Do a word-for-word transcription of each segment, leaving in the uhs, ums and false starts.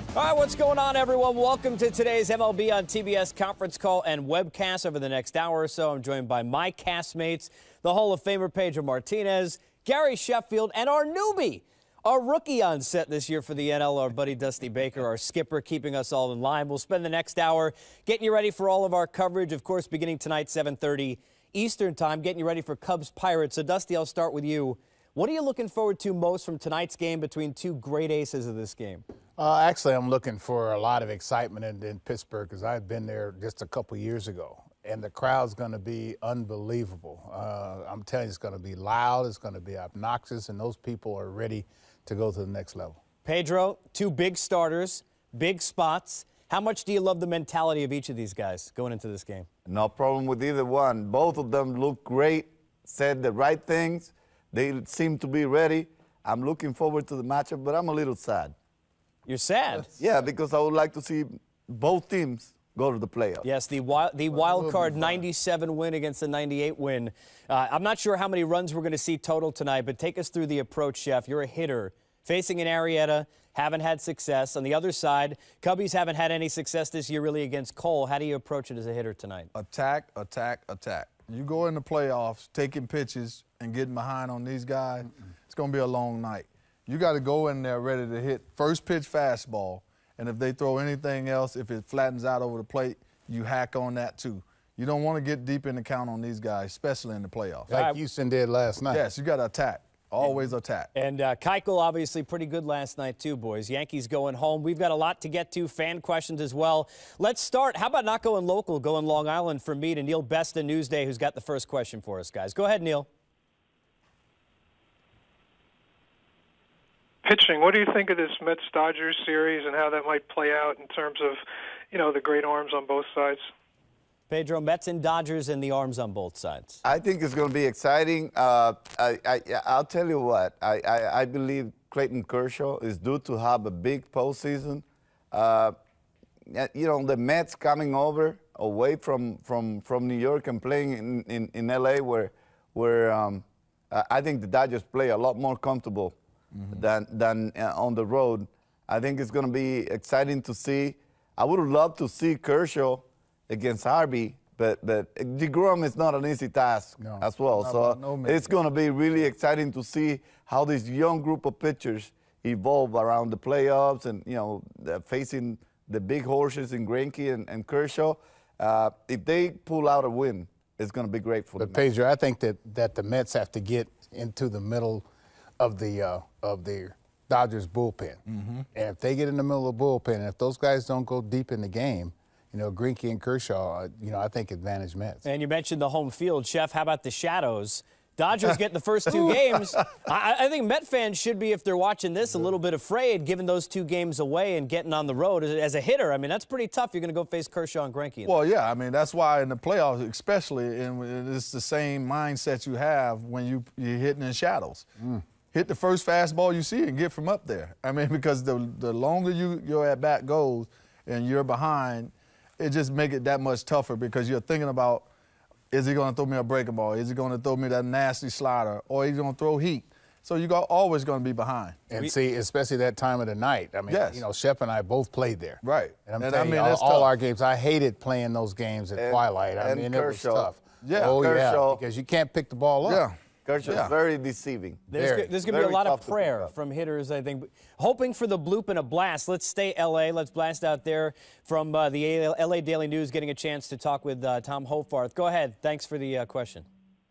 All right, what's going on, everyone? Welcome to today's M L B on T B S conference call and webcast. Over the next hour or so, I'm joined by my castmates, the Hall of Famer Pedro Martinez, Gary Sheffield, and our newbie, our rookie on set this year for the N L, our buddy Dusty Baker, our skipper, keeping us all in line. We'll spend the next hour getting you ready for all of our coverage, of course, beginning tonight, seven thirty Eastern time, getting you ready for Cubs-Pirates. So, Dusty, I'll start with you. What are you looking forward to most from tonight's game between two great aces of this game? Uh, actually, I'm looking for a lot of excitement in, in Pittsburgh because I've been there just a couple years ago, and the crowd's going to be unbelievable. Uh, I'm telling you, it's going to be loud, it's going to be obnoxious, and those people are ready to go to the next level. Pedro, two big starters, big spots. How much do you love the mentality of each of these guys going into this game? No problem with either one. Both of them look great, said the right things. They seem to be ready. I'm looking forward to the matchup, but I'm a little sad. You're sad? Yeah, because I would like to see both teams go to the playoffs. Yes, the wild, the wild card ninety-seven win against the ninety-eight win. Uh, I'm not sure how many runs we're going to see total tonight, but take us through the approach, Chef. You're a hitter facing an Arrieta, haven't had success. On the other side, Cubbies haven't had any success this year really against Cole. How do you approach it as a hitter tonight? Attack, attack, attack. You go in the playoffs taking pitches and getting behind on these guys, mm-mm. It's going to be a long night. You got to go in there ready to hit first pitch fastball, and if they throw anything else, if it flattens out over the plate, you hack on that too. You don't want to get deep in the count on these guys, especially in the playoffs. Like Houston did last night. Yes, you got to attack. Always attack. And uh, Keuchel obviously pretty good last night too, boys. Yankees going home. We've got a lot to get to, fan questions as well. Let's start. How about not going local, going Long Island for me to Neil Besta Newsday, who's got the first question for us, guys. Go ahead, Neil. Pitching, what do you think of this Mets-Dodgers series and how that might play out in terms of, you know, the great arms on both sides? Pedro, Mets and Dodgers and the arms on both sides. I think it's going to be exciting. Uh, I, I, I'll tell you what, I, I, I believe Clayton Kershaw is due to have a big postseason. Uh, you know, the Mets coming over away from, from, from New York and playing in, in, in L A where, where um, I think the Dodgers play a lot more comfortable mm-hmm. than, than uh, on the road. I think it's going to be exciting to see. I would love to see Kershaw against Harvey, but, but DeGrom is not an easy task no, as well. So no it's going to be really exciting to see how this young group of pitchers evolve around the playoffs and, you know, facing the big horses in Greinke and, and Kershaw. Uh, if they pull out a win, it's going to be great for them. But Pedro, I think that, that the Mets have to get into the middle of the uh, of the Dodgers bullpen. Mm-hmm. And if they get in the middle of the bullpen, and if those guys don't go deep in the game, you know, Greinke and Kershaw, you know, I think advantage Mets. And you mentioned the home field. Chef, how about the shadows? Dodgers get the first two games. I, I think Met fans should be, if they're watching this, a little bit afraid, giving those two games away and getting on the road. As a hitter, I mean, that's pretty tough. You're going to go face Kershaw and Greinke. Well, yeah, I mean, that's why in the playoffs, especially, and it's the same mindset you have when you, you're hitting in shadows. Mm. Hit the first fastball you see and get from up there. I mean, because the, the longer you, your at-bat goes and you're behind, it just make it that much tougher because you're thinking about, is he going to throw me a breaking ball? Is he going to throw me that nasty slider? Or is he going to throw heat? So you're always going to be behind. And we, see, especially that time of the night. I mean, yes. you know, Shep and I both played there. Right. And I'm and telling I mean, you, all, it's all tough. our games, I hated playing those games at and, twilight. I mean, Kershaw. It was tough. Yeah, oh, Kershaw. yeah, because you can't pick the ball up. Yeah. Kershaw yeah. is very deceiving. There's, very, there's going to be a lot of prayer from hitters, I think. Hoping for the bloop and a blast. Let's stay L A. Let's blast out there from uh, the L A Daily News, getting a chance to talk with uh, Tom Hofarth. Go ahead. Thanks for the uh, question.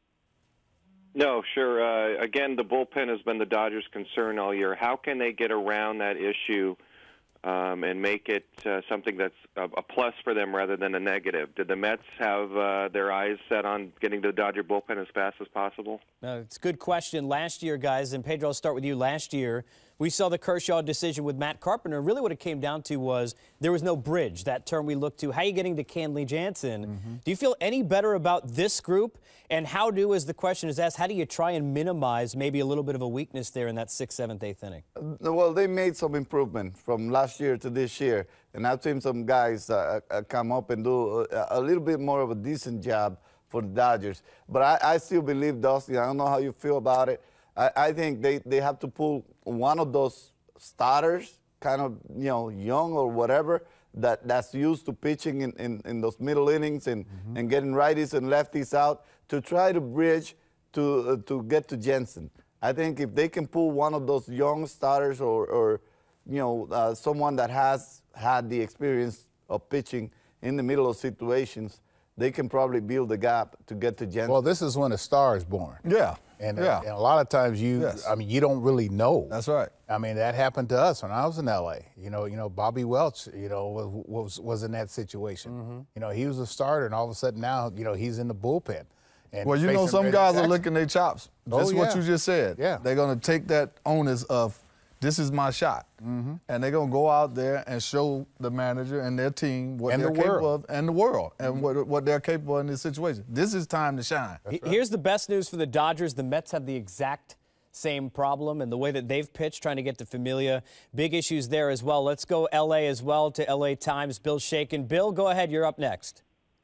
No, sure. Uh, again, the bullpen has been the Dodgers' concern all year. How can they get around that issue um, and make it uh, something that's a, a plus for them rather than a negative? Did the Mets have uh, their eyes set on getting to the Dodger bullpen as fast as possible? Uh, it's a good question. Last year, guys, and Pedro, I'll start with you. Last year, we saw the Kershaw decision with Matt Carpenter. Really what it came down to was there was no bridge, that term we looked to. How are you getting to Kenley Jansen? Mm-hmm. Do you feel any better about this group? And how do, as the question is asked, how do you try and minimize maybe a little bit of a weakness there in that sixth, seventh, eighth inning? Uh, well, they made some improvement from last year to this year. And I've seen some guys uh, uh, come up and do a, a little bit more of a decent job for the Dodgers. But I, I still believe, Dusty, I don't know how you feel about it. I, I think they, they have to pull one of those starters kind of, you know, young or whatever, that, that's used to pitching in, in, in those middle innings and, mm-hmm. and getting righties and lefties out to try to bridge to, uh, to get to Jensen. I think if they can pull one of those young starters or, or you know, uh, someone that has had the experience of pitching in the middle of situations, they can probably build the gap to get to Jensen. Well, this is when a star is born. Yeah. And, yeah. and a lot of times you, yes. I mean, you don't really know. That's right. I mean, that happened to us when I was in L A. You know, you know, Bobby Welch, you know, was was, was in that situation. Mm-hmm. You know, he was a starter, and all of a sudden now, you know, he's in the bullpen. And well, you know, some guys are licking their chops. Just oh, yeah. what you just said. Yeah. They're going to take that onus of, this is my shot. Mm-hmm. And they're going to go out there and show the manager and their team what and they're the capable world. of, and the world, mm-hmm. and what, what they're capable of in this situation. This is time to shine. Right. Here's the best news for the Dodgers. The Mets have the exact same problem, and the way that they've pitched, trying to get to Familia, big issues there as well. Let's go L A as well to L A Times. Bill Shaken. Bill, go ahead. You're up next.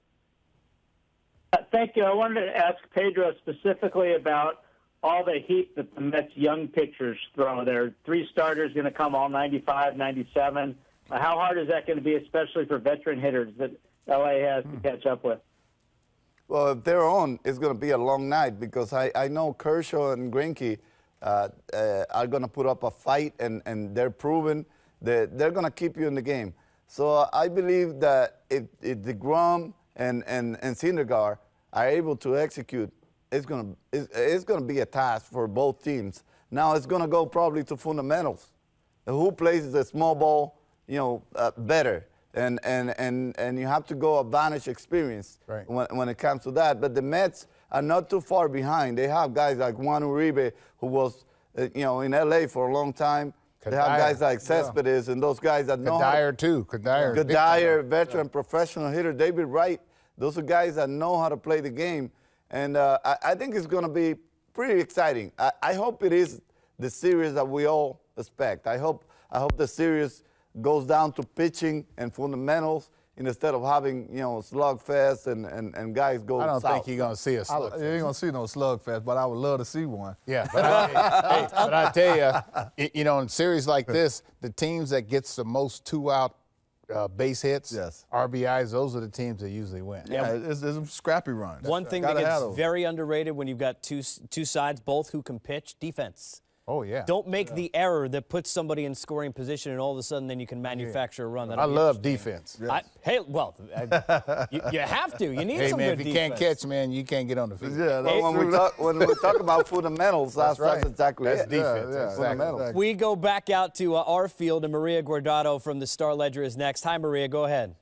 Uh, thank you. I wanted to ask Pedro specifically about all the heat that the Mets young pitchers throw. There are three starters going to come all ninety-five, ninety-seven. Uh, how hard is that going to be, especially for veteran hitters that L A has to catch up with? Well, if they're on, it's going to be a long night because I, I know Kershaw and Greinke uh, uh, are going to put up a fight, and, and they're proven that they're going to keep you in the game. So uh, I believe that if, if DeGrom and, and, and Syndergaard are able to execute, it's going to it's, it's going to be a task for both teams. Now it's going to go probably to fundamentals. Who plays the small ball, you know, uh, better? And, and, and, and you have to go advantage experience right. when, when it comes to that. But the Mets are not too far behind. They have guys like Juan Uribe, who was, uh, you know, in L A for a long time. Kadire. They have guys like Cespedes yeah. and those guys that know Kadire how to, too. Kadire. Kadire, veteran, yeah. professional hitter. David Wright. Those are guys that know how to play the game. And uh, I, I think it's going to be pretty exciting. I, I hope it is the series that we all expect. I hope, I hope the series goes down to pitching and fundamentals instead of having, you know, slugfest and, and, and guys go I don't south. think you're going to see a slugfest. You ain't going to see no slugfest, but I would love to see one. Yeah, but I, hey, but I tell you, you know, in series like this, the teams that gets the most two-out uh, base hits, yes. R B Is, those are the teams that usually win. Yeah, yeah it's, it's a scrappy run. One thing that gets very underrated when you've got two, two sides, both who can pitch, defense. Oh, yeah. Don't make yeah. the error that puts somebody in scoring position, and all of a sudden then you can manufacture yeah. a run. I love defense. Yes. I, hey, well, I, you, you have to. You need hey, some man, good if you defense. can't catch, man, you can't get on the field. Yeah, well, when, we talk, when we talk about fundamentals, that's, that's, right. that's exactly that's it. defense. Yeah, yeah, exactly. fundamentals. We go back out to uh, our field, and Maria Guardado from the Star Ledger is next. Hi, Maria. Go ahead.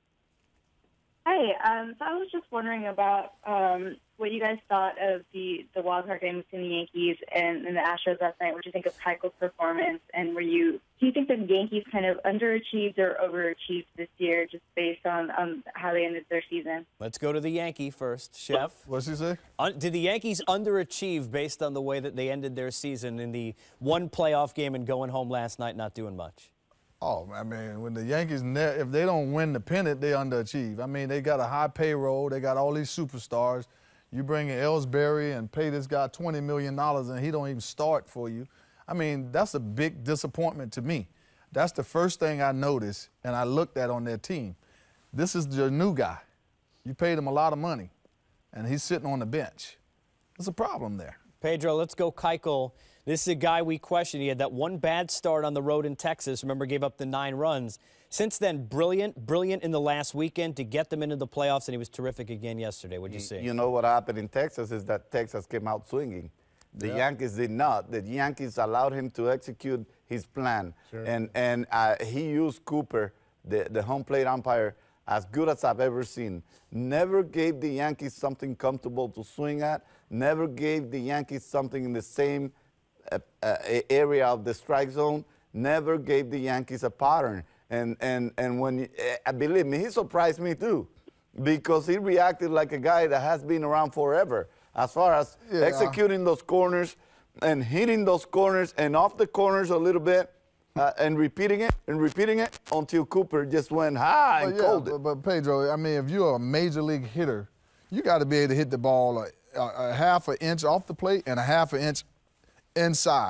Hi. Um, so I was just wondering about um, what you guys thought of the, the wild card game between the Yankees and, and the Astros last night. What do you think of Keuchel's performance? And were you do you think the Yankees kind of underachieved or overachieved this year just based on um, how they ended their season? Let's go to the Yankee first. Chef. What's he say? Un- did the Yankees underachieve based on the way that they ended their season in the one playoff game and going home last night not doing much? Oh, I mean, when the Yankees, if they don't win the pennant, they underachieve. I mean, they got a high payroll. They got all these superstars. You bring in Ellsbury and pay this guy twenty million dollars and he don't even start for you. I mean, that's a big disappointment to me. That's the first thing I noticed and I looked at on their team. This is your new guy. You paid him a lot of money, and he's sitting on the bench. There's a problem there. Pedro, let's go Keuchel. This is a guy we questioned. He had that one bad start on the road in Texas. Remember, gave up the nine runs. Since then, brilliant, brilliant in the last weekend to get them into the playoffs, and he was terrific again yesterday. What'd you see? You know what happened in Texas is that Texas came out swinging. The yeah. Yankees did not. The Yankees allowed him to execute his plan. Sure. And, and uh, he used Cooper, the, the home plate umpire, as good as I've ever seen. Never gave the Yankees something comfortable to swing at. Never gave the Yankees something in the same uh, uh, area of the strike zone. Never gave the Yankees a pattern. And, and, and when, you, uh, believe me, he surprised me too, because he reacted like a guy that has been around forever as far as yeah. executing those corners and hitting those corners and off the corners a little bit. Uh, and repeating it and repeating it until Cooper just went high and well, yeah, cold it. But, but Pedro, I mean, if you're a major league hitter, you got to be able to hit the ball a, a, a half an inch off the plate and a half an inch inside.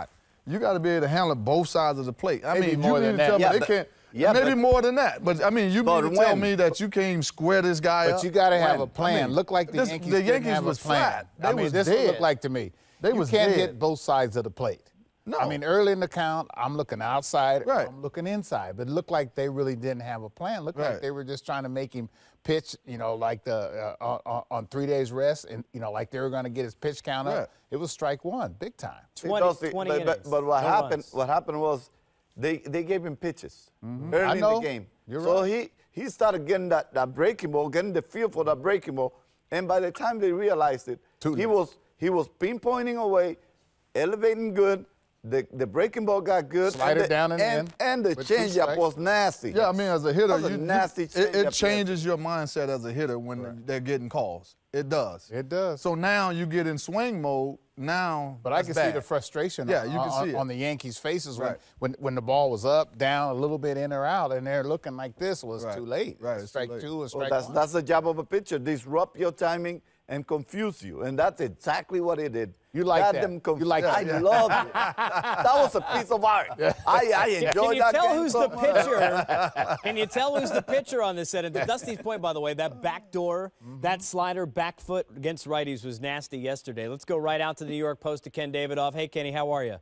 you got to be able to handle both sides of the plate. I Maybe mean, more you than need to tell that. me Yeah, they can't. yeah, maybe but- more than that. But I mean, you But need to tell when? me that you can't even square this guy up. But you got to have When? a plan. I mean, Look like the this- Yankees the didn't Yankees have was a plan. flat. They I mean, was this dead. looked like to me. They you was can't dead. hit both sides of the plate. No. I mean, early in the count, I'm looking outside, Right. I'm looking inside. But it looked like they really didn't have a plan. Looked Right. like they were just trying to make him pitch, you know, like the uh, on, on three days rest, and you know, like they were going to get his pitch count up. Right. It was strike one, big time. twenty, Dusty, twenty but, innings. but, but what no happened? runs. What happened was they they gave him pitches I early in know. the game. You're so right. he he started getting that, that breaking ball, getting the feel for that breaking ball, and by the time they realized it, Too he late. was he was pinpointing away, elevating good. The the breaking ball got good. Slide and it the, down and and, in and the with two changeup strikes. was nasty. Yeah, I mean, as a hitter, That was a you, you- nasty it, it changeup, changes your mindset as a hitter when they're getting calls. It does. It does. So now you get in swing mode. Now, But I that's can bad. see the frustration Yeah, on, you can on, see it. on the Yankees' faces Right. when, when when the ball was up, down, a little bit in or out, and they're looking like this was Right. too late. Right, it's Strike too late. two and Well, strike that's one. that's the job of a pitcher. Disrupt your timing and confuse you, and that's exactly what he did. You like Got that. them conf- You like I that. love it. That was a piece of art. I, I enjoyed Can you that tell game who's so the much. pitcher? Can you tell who's the pitcher on this end? And to Dusty's point, by the way, that back door, that slider, back foot against righties was nasty yesterday. Let's go right out to the New York Post to Ken Davidoff. Hey, Kenny, how are you?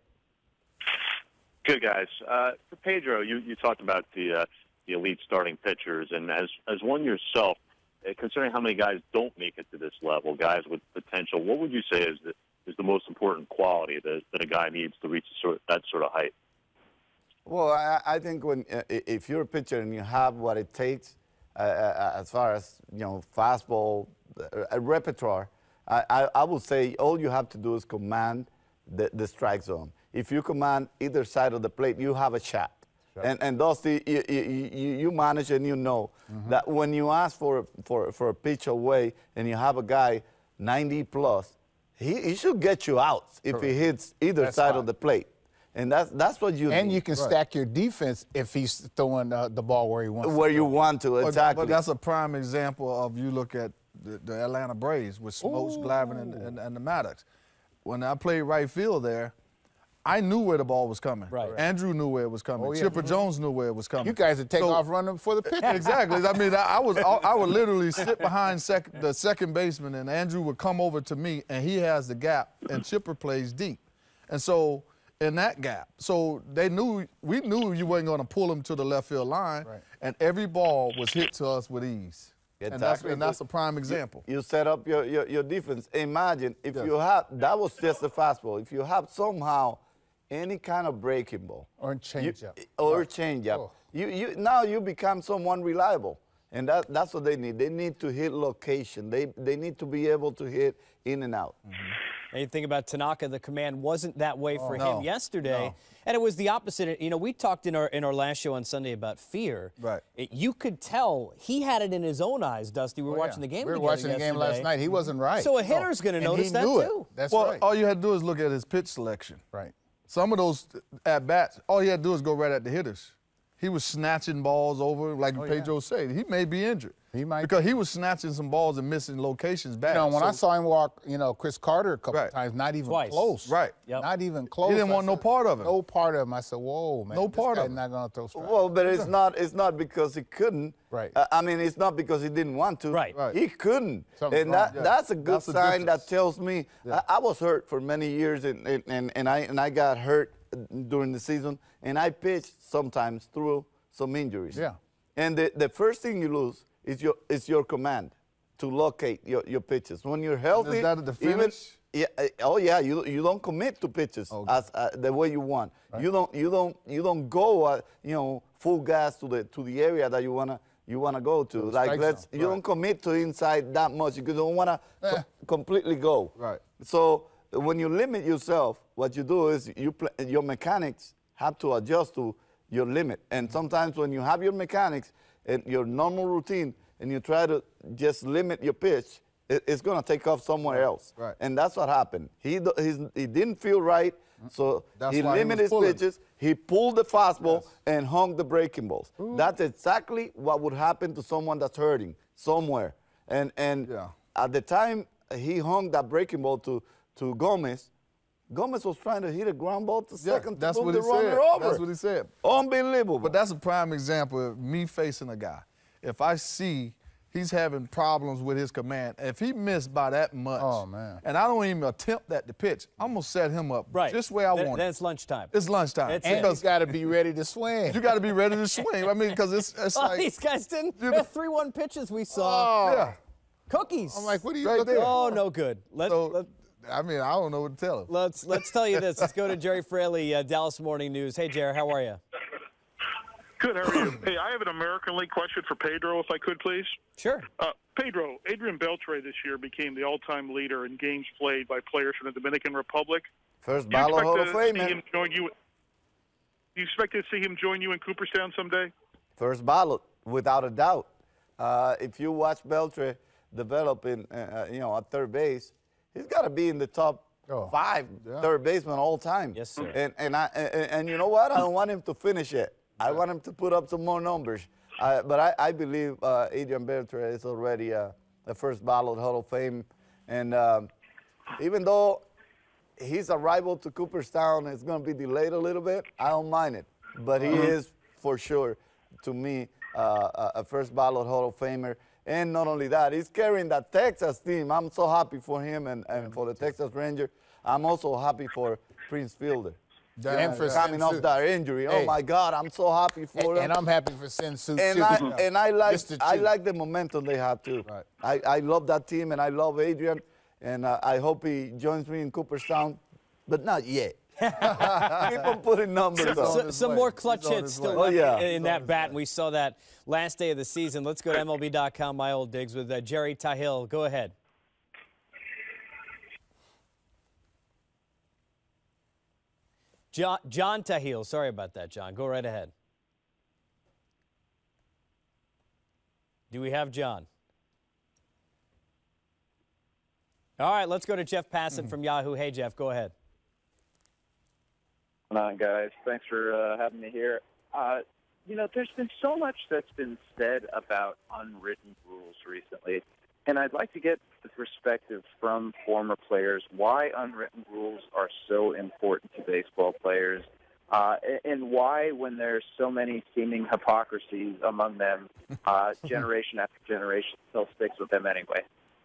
Good, guys. Uh, for Pedro, you, you talked about the uh, the elite starting pitchers, and as as one yourself, uh, considering how many guys don't make it to this level, guys with potential, what would you say is the is the most important quality that, that a guy needs to reach sort, that sort of height? Well, I, I think when uh, if you're a pitcher and you have what it takes, uh, uh, as far as you know, fastball, uh, a repertoire, I, I, I would say all you have to do is command the, the strike zone. If you command either side of the plate, you have a shot. Sure. And and Dusty, you, you, you manage and you know Mm-hmm. that when you ask for for for a pitch away and you have a guy ninety plus, he, he should get you out if Correct. he hits either That's side fine. of the plate. And that's that's what you And need. you can stack your defense if he's throwing uh, the ball where he wants. where to you throw. want to, But- exactly. But that's a prime example of you look at the, the Atlanta Braves with Smokes, Glavine, and, and, and the Maddox. When I played right field there, I knew where the ball was coming. Right. Andrew knew where it was coming. Oh, yeah. Chipper Jones knew where it was coming. You guys would take So- off running for the pitch. Exactly. I mean, I, I was I, I would literally sit behind sec, the second baseman, and Andrew would come over to me, and he has the gap, and Chipper plays deep, and so in that gap, so they knew we knew you wasn't going to pull him to the left field line, Right. and every ball was hit to us with ease, and that's Exactly. and that's a prime example. You set up your, your, your defense. Imagine if Yes. you have, that was just a fastball. If you have somehow any kind of breaking ball. Or changeup. you- Or changeup. Oh. You, you, now you become someone reliable. And that, that's what they need. They need to hit location. They, they need to be able to hit in and out. And you think about Tanaka, the command wasn't that way for no, him yesterday. no. And it was the opposite. You know, we talked in our in our last show on Sunday about fear. Right. It, you could tell he had it in his own eyes, Dusty. We were Oh, watching yeah. the game We were together watching the game last yesterday. night. He wasn't right. So a hitter's going to And notice he that knew it. too. That's well, right. all you had to do is look at his pitch selection. Right. Some of those at bats, all he had to do is go right at the hitters. He was snatching balls over, like Oh, Pedro yeah. said. He may be injured. He might Because he was snatching some balls and missing locations back. You know, when I So- saw him walk, you know, Chris Carter a couple Right. times, not even Twice. close. Right. Yep. Not even close. He didn't I want no said, part of him. No part of him. I said, whoa, man. No this part guy's of him. not going to throw strikes. Well, but it's not, it's not because he couldn't. Right. Uh, I mean, it's not because he didn't want to. Right. Right. He couldn't. Something's and that, wrong. Yeah. that's a good That's the sign that difference. tells me I, I was hurt for many years and, and, and, and, I, and I got hurt during the season. And I pitched sometimes through some injuries. Yeah. And the, the first thing you lose is your, is your command to locate your, your pitches. When you're healthy. that at the even- finish? Yeah. uh, Oh yeah. You you don't commit to pitches Okay. as uh, the way you want. You don't you don't you don't go uh, you know full gas to the to the area that you wanna you wanna go to. the Like strike let's zone. you don't commit to inside that much. You don't wanna Eh. co- completely go. Right. So when you limit yourself, what you do is you pl- your mechanics have to adjust to your limit. And sometimes when you have your mechanics and your normal routine and you try to just limit your pitch, it, it's going to take off somewhere else. Right. And that's what happened. He do- he's, he didn't feel right, so That's he why he limited was his pulling. pitches. He pulled the fastball and hung the breaking balls. That's exactly what would happen to someone that's hurting somewhere. And and Yeah. at the time he hung that breaking ball to to Gomez, Gomez was trying to hit a ground ball to Yeah, second that's to move what the he runner said. over. That's what he said. Unbelievable. But that's a prime example of me facing a guy. If I see he's having problems with his command, if he missed by that much, Oh, man. and I don't even attempt at the pitch, I'm going to set him up Right. just where I Then, want then it. it's lunchtime. It's lunchtime. That's And it. you got to be ready to swing. You got to be ready to swing. I mean, because it's, it's Oh, like, these guys didn't. You The know- three one pitches we saw. Oh. yeah. Cookies. I'm like, what are you Right looking there. at? Oh, no good. Let, So, let, I mean, I don't know what to tell him. let's let's tell you this. Let's go to Jerry Fraley, uh, Dallas Morning News. Hey, Jerry, how are you? Good, how are you? Hey, I have an American League question for Pedro, if I could, please. Sure. Uh, Pedro, Adrian Beltre this year became the all-time leader in games played by players from the Dominican Republic. First Do you ballot expect Hall of to Fame, see man. him join you? Do you expect to see him join you in Cooperstown someday? First ballot, without a doubt. Uh, if you watch Beltre develop in, uh, you know, at third base, he's got to be in the top Oh, five yeah. third baseman all time. Yes, sir. And and I and, and you know what? I don't want him to finish it. I want him to put up some more numbers. Uh, but I, I believe uh, Adrian Beltre is already uh, a first ballot Hall of Fame, and um, even though his arrival to Cooperstown is going to be delayed a little bit, I don't mind it. But he is for sure, to me, uh, a first ballot Hall of Famer. And not only that, he's carrying that Texas team. I'm so happy for him and, and for the Texas Rangers. I'm also happy for Prince Fielder. Yeah, and for coming off Sensu. that injury. Hey. Oh my God, I'm so happy for And, him. and I'm happy for Sensu and too. I Yeah. and I like Just the I two. like the momentum they have too. Right. I, I love that team and I love Adrian, and uh, I hope he joins me in Cooperstown, but not yet. Keep on putting numbers So, up. some way. more clutch He's on hits his still way. left Oh, yeah. in, in He's on that his bat, way. and we saw that last day of the season. Let's go to M L B dot com, my old digs, with uh, Jerry Tahil. Go ahead. John, John Tahil. Sorry about that, John. Go right ahead. Do we have John? All right, let's go to Jeff Passan from Yahoo. Hey, Jeff, go ahead. What's going on, guys? Thanks for uh, having me here. Uh, you know, there's been so much that's been said about unwritten rules recently, and I'd like to get the perspective from former players why unwritten rules are so important to baseball players, uh, and why, when there's so many seeming hypocrisies among them, uh, generation after generation still sticks with them anyway.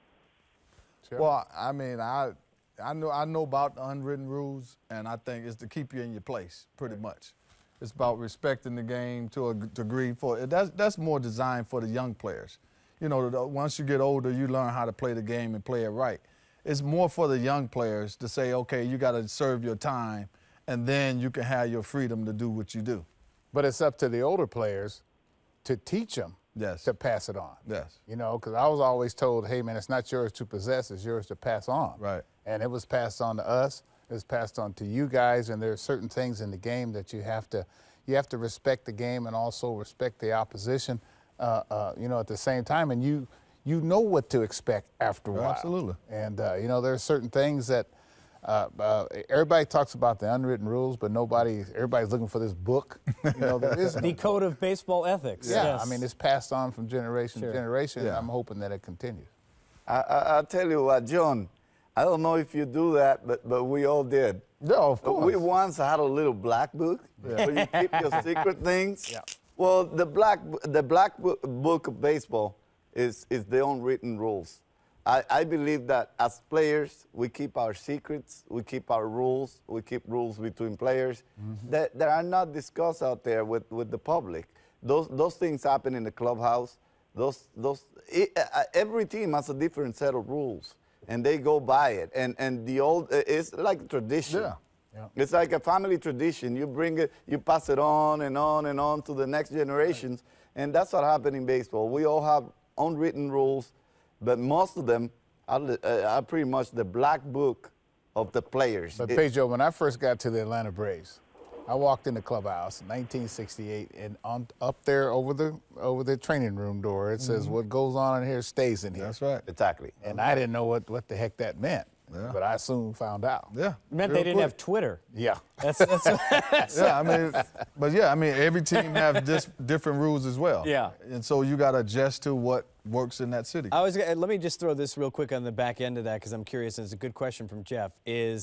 Sure. Well, I mean, I I know I know about the unwritten rules, and I think it's to keep you in your place, pretty much. It's about respecting the game to a degree. For that's that's more designed for the young players. You know, the, once you get older, you learn how to play the game and play it right. It's more for the young players to say, okay, you got to serve your time, and then you can have your freedom to do what you do. But it's up to the older players to teach them Yes. to pass it on. Yes. You know, because I was always told, hey, man, it's not yours to possess, it's yours to pass on. Right. And it was passed on to us. It was passed on to you guys, and there are certain things in the game that you have to, you have to respect the game and also respect the opposition, uh, uh, you know, at the same time. And you, you know what to expect after a while. Absolutely. And, uh, you know, there are certain things that uh, uh, everybody talks about the unwritten rules, but nobody, everybody's looking for this book. You know, there is no The book. Code of Baseball Ethics. Yeah, Yes. I mean, it's passed on from generation Sure. to generation. Yeah. And I'm hoping that it continues. I, I, I'll tell you what, John, I don't know if you do that, but, but we all did. Yeah, of course. We once had a little black book where you keep your secret things. Yeah. Well, the black the black bo- book of baseball is is the unwritten rules. I, I believe that as players, we keep our secrets, we keep our rules, we keep rules between players Mm-hmm. that, that are not discussed out there with, with the public. Those those things happen in the clubhouse. Those those it, uh, every team has a different set of rules, and they go by it. And and the old it's like tradition. Yeah. Yeah. It's like a family tradition. You bring it, you pass it on and on and on to the next generations, and that's what happened in baseball. We all have unwritten rules, but most of them are, uh, are pretty much the black book of the players. But It- Pedro, when I first got to the Atlanta Braves, I walked in the clubhouse in nineteen sixty-eight, and on up there over the over the training room door, it says, "What goes on in here stays in here." That's right. exactly. And I didn't know what, what the heck that meant, Yeah. but I soon found out. Yeah. It meant real they didn't quick. have Twitter. Yeah. That's, that's Yeah, I mean, but yeah, I mean, every team have dis- different rules as well. Yeah. And so you got to adjust to what works in that city. I was. Let me just throw this real quick on the back end of that because I'm curious, and it's a good question from Jeff. Is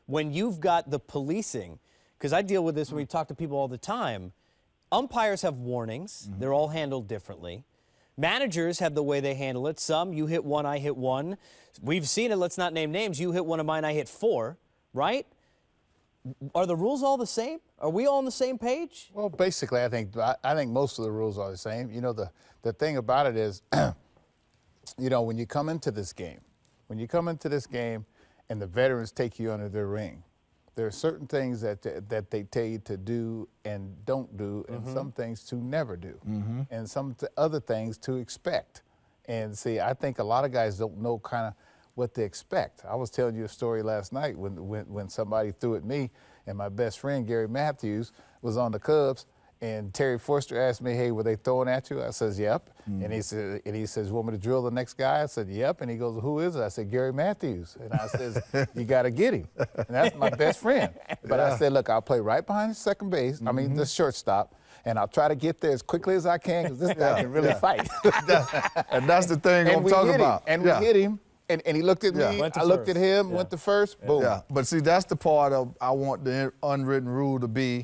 when you've got the policing, because I deal with this when we talk to people all the time, umpires have warnings. Mm-hmm. They're all handled differently. Managers have the way they handle it. Some, you hit one, I hit one. We've seen it. Let's not name names. You hit one of mine, I hit four, right? Are the rules all the same? Are we all on the same page? Well, basically, I think I, I think most of the rules are the same. You know, the, the thing about it is, you know, when you come into this game, when you come into this game and the veterans take you under their wing, there are certain things that that they tell you to do and don't do, and mm-hmm. some things to never do, mm-hmm. and some th- other things to expect. And see, I think a lot of guys don't know kind of what to expect. I was telling you a story last night when, when when somebody threw at me, and my best friend Gary Matthews was on the Cubs, and Terry Forster asked me, "Hey, were they throwing at you?" I says, "Yep." Mm. And he said, and he says, "Want me to drill the next guy?" I said, "Yep." And he goes, "Who is it?" I said, "Gary Matthews." And I says, "You got to get him." And that's my best friend. But yeah. I said, "Look, I'll play right behind second base. Mm-hmm. I mean, the shortstop. And I'll try to get there as quickly as I can because this guy can really yeah. fight." And that's the thing and I'm talking about. And yeah. we hit him. And, and he looked at yeah. me, I looked at him, yeah. went to first, yeah. boom. Yeah. But see, that's the part of I want the unwritten rule to be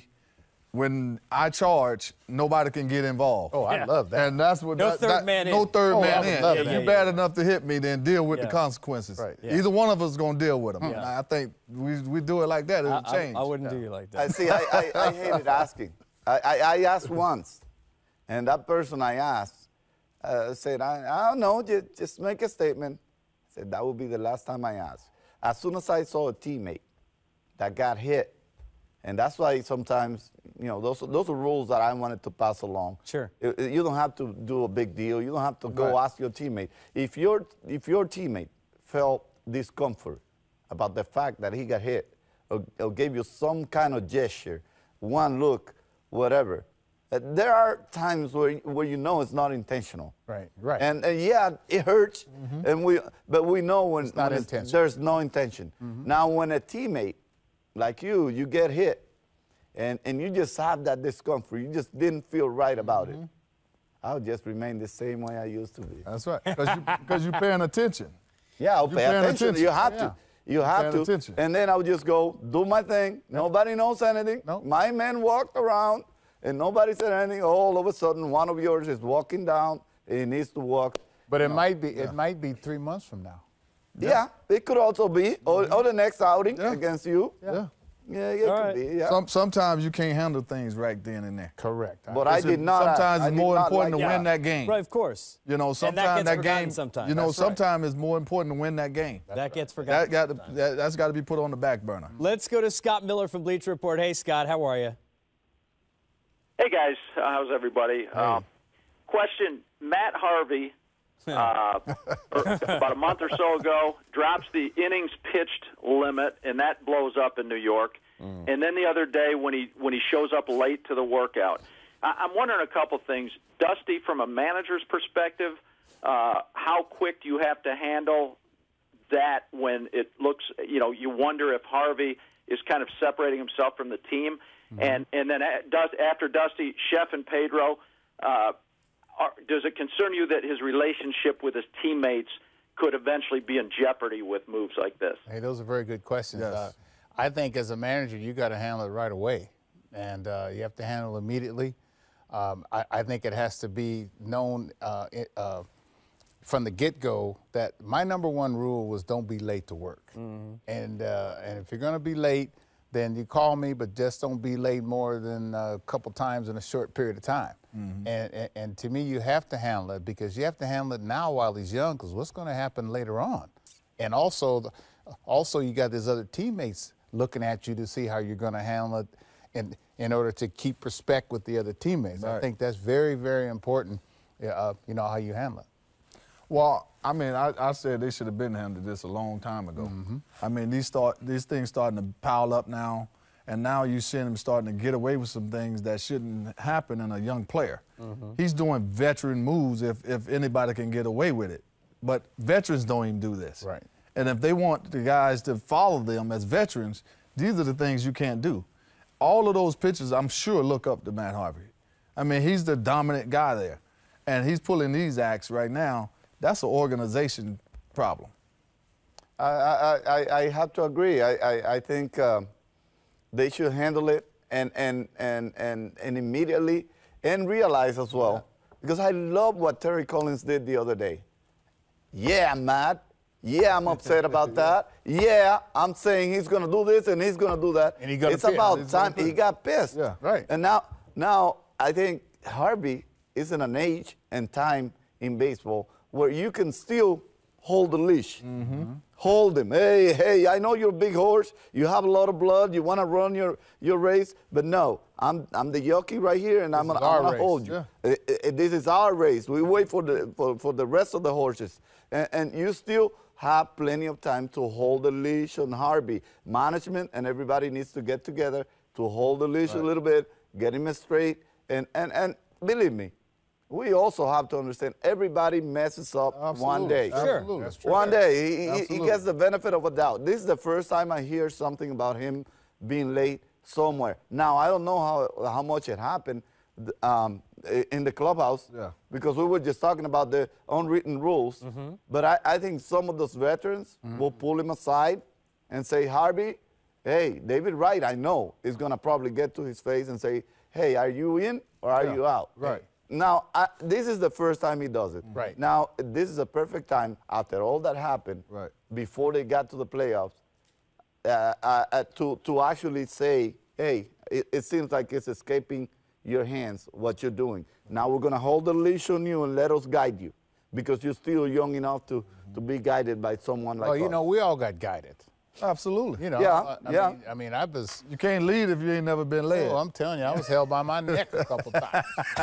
when I charge, nobody can get involved. Oh, I yeah. love that. And that's what no that, third that, man no in. third oh, man in. If you yeah, bad yeah. enough to hit me, then deal with yeah. the consequences. Right. Yeah. Either one of us is going to deal with them. Yeah. And I think we we do it like that, it'll I, change. I, I wouldn't yeah. do you like that. I see, I, I, I hated asking. I, I, I asked once, and that person I asked uh, said, I, I don't know, just, just make a statement. I said, that would be the last time I asked. As soon as I saw a teammate that got hit, and that's why sometimes, you know, those, those are rules that I wanted to pass along. Sure. It, it, you don't have to do a big deal. You don't have to go right. ask your teammate. If your, if your teammate felt discomfort about the fact that he got hit, or, or gave you some kind of gesture, one look, whatever, uh, there are times where, where you know it's not intentional. Right, right. And, and yeah, it hurts, mm-hmm. and we, but we know when, it's not when intentional. It's, there's no intention. Mm-hmm. Now, when a teammate like you, you get hit, and, and you just have that discomfort, you just didn't feel right about mm-hmm. it, I'll just remain the same way I used to be. That's right, because you, you're paying attention. Yeah, I'll you're pay attention. attention. You have yeah. to. You have to. Attention. And then I'll just go do my thing. Yep. Nobody knows anything. Nope. My men walked around, and nobody said anything. All of a sudden, one of yours is walking down, and he needs to walk. But it no. might be yeah. it might be three months from now. Yeah, yeah it could also be, or, or the next outing yeah. against you. Yeah. yeah. Yeah, it All could right. be. Yeah. Some, sometimes you can't handle things right then and there. Correct. But I did not. Sometimes I it's did more not important like to that. win that game. Right, of course. You know, sometimes that, that game. Sometimes. You know, That's sometimes right. it's more important to win that game. That right. gets forgotten. That got to, that, that's got to be put on the back burner. Let's go to Scott Miller from Bleacher Report. Hey, Scott, how are you? Hey guys, uh, how's everybody? Hey. Uh, question: Matt Harvey, uh, about a month or so ago, drops the innings pitched limit, and that blows up in New York. Mm. And then the other day, when he when he shows up late to the workout, I, I'm wondering a couple things. Dusty, from a manager's perspective, uh, how quick do you have to handle that when it looks, you know, you wonder if Harvey is kind of separating himself from the team? Mm-hmm. And and then after Dusty, Chef and Pedro, uh, are, does it concern you that his relationship with his teammates could eventually be in jeopardy with moves like this? Hey, those are very good questions. Yes. Uh, I think as a manager, you got to handle it right away, and uh, you have to handle it immediately. Um, I, I think it has to be known uh, it, uh, from the get-go that my number one rule was don't be late to work. Mm-hmm. And uh, and if you're going to be late, then you call me, but just don't be late more than a couple times in a short period of time. Mm-hmm. And, and and to me, you have to handle it because you have to handle it now while he's young, because what's going to happen later on? And also, the, also you got these other teammates looking at you to see how you're going to handle it in, in order to keep respect with the other teammates. Right. I think that's very, very important, uh, you know, how you handle it. Well, I mean, I, I said they should have been handled this a long time ago. Mm-hmm. I mean, these start these things starting to pile up now, and now you see him starting to get away with some things that shouldn't happen in a young player. Mm-hmm. He's doing veteran moves if, if anybody can get away with it. But veterans don't even do this. Right. And if they want the guys to follow them as veterans, these are the things you can't do. All of those pitchers, I'm sure, look up to Matt Harvey. I mean, he's the dominant guy there. And he's pulling these acts right now. That's an organization problem. I, I, I, I have to agree. I, I, I think um, they should handle it and, and, and, and, and immediately and realize as well. Yeah. Because I love what Terry Collins did the other day. Yeah, I'm mad. Yeah, I'm upset about that. Yeah, I'm saying he's going to do this and he's going to do that. And he got It's pissed. about He's time. He got pissed. Yeah, right. And now, now I think Harvey is in an age and time in baseball where you can still hold the leash. Mm-hmm. Hold him. Hey, hey, I know you're a big horse. You have a lot of blood. You want to run your, your race. But no, I'm, I'm the jockey right here, and this I'm going to hold you. Yeah. It, it, this is our race. We wait for the, for, for the rest of the horses. And, and you still have plenty of time to hold the leash on Harvey. Management and everybody needs to get together to hold the leash right. a little bit, get him straight. And, and, and believe me, we also have to understand everybody messes up Absolutely. one day. Sure. Absolutely. One day. He, he gets the benefit of a doubt. This is the first time I hear something about him being late somewhere. Now, I don't know how, how much it happened um, in the clubhouse yeah. because we were just talking about the unwritten rules. Mm-hmm. But I, I think some of those veterans mm-hmm. will pull him aside and say, Harvey, hey, David Wright, I know, is going to probably get to his face and say, hey, are you in or are yeah. you out? Right. Now, I, this is the first time he does it. Right. Now, this is a perfect time after all that happened, right. before they got to the playoffs, uh, uh, to, to actually say, hey, it, it seems like it's escaping your hands, what you're doing. Now we're going to hold the leash on you and let us guide you because you're still young enough to, mm-hmm. to be guided by someone like Oh, us. you know, we all got guided. Absolutely. You know, yeah, I, I yeah. Mean, I mean, I was. You can't lead if you ain't never been led. Oh, I'm telling you, I was held by my neck a couple times.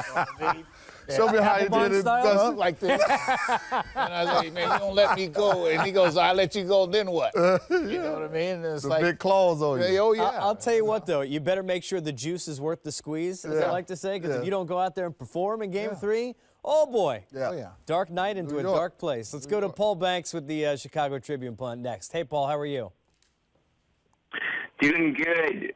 Yeah. Show me how you did it. Uh, like this. And I say, man, you don't let me go. And he goes, I let you go, then what? You know what I mean? And it's the like, big claws on you. Oh, yeah. I'll, I'll tell you what, though. You better make sure the juice is worth the squeeze, as yeah. I like to say, because yeah. if you don't go out there and perform in Game yeah. three, oh, boy. Yeah. Oh, yeah. Dark night into a dark place. Let's New go York. to Paul Banks with the uh, Chicago Tribune punt next. Hey, Paul, how are you? Doing good.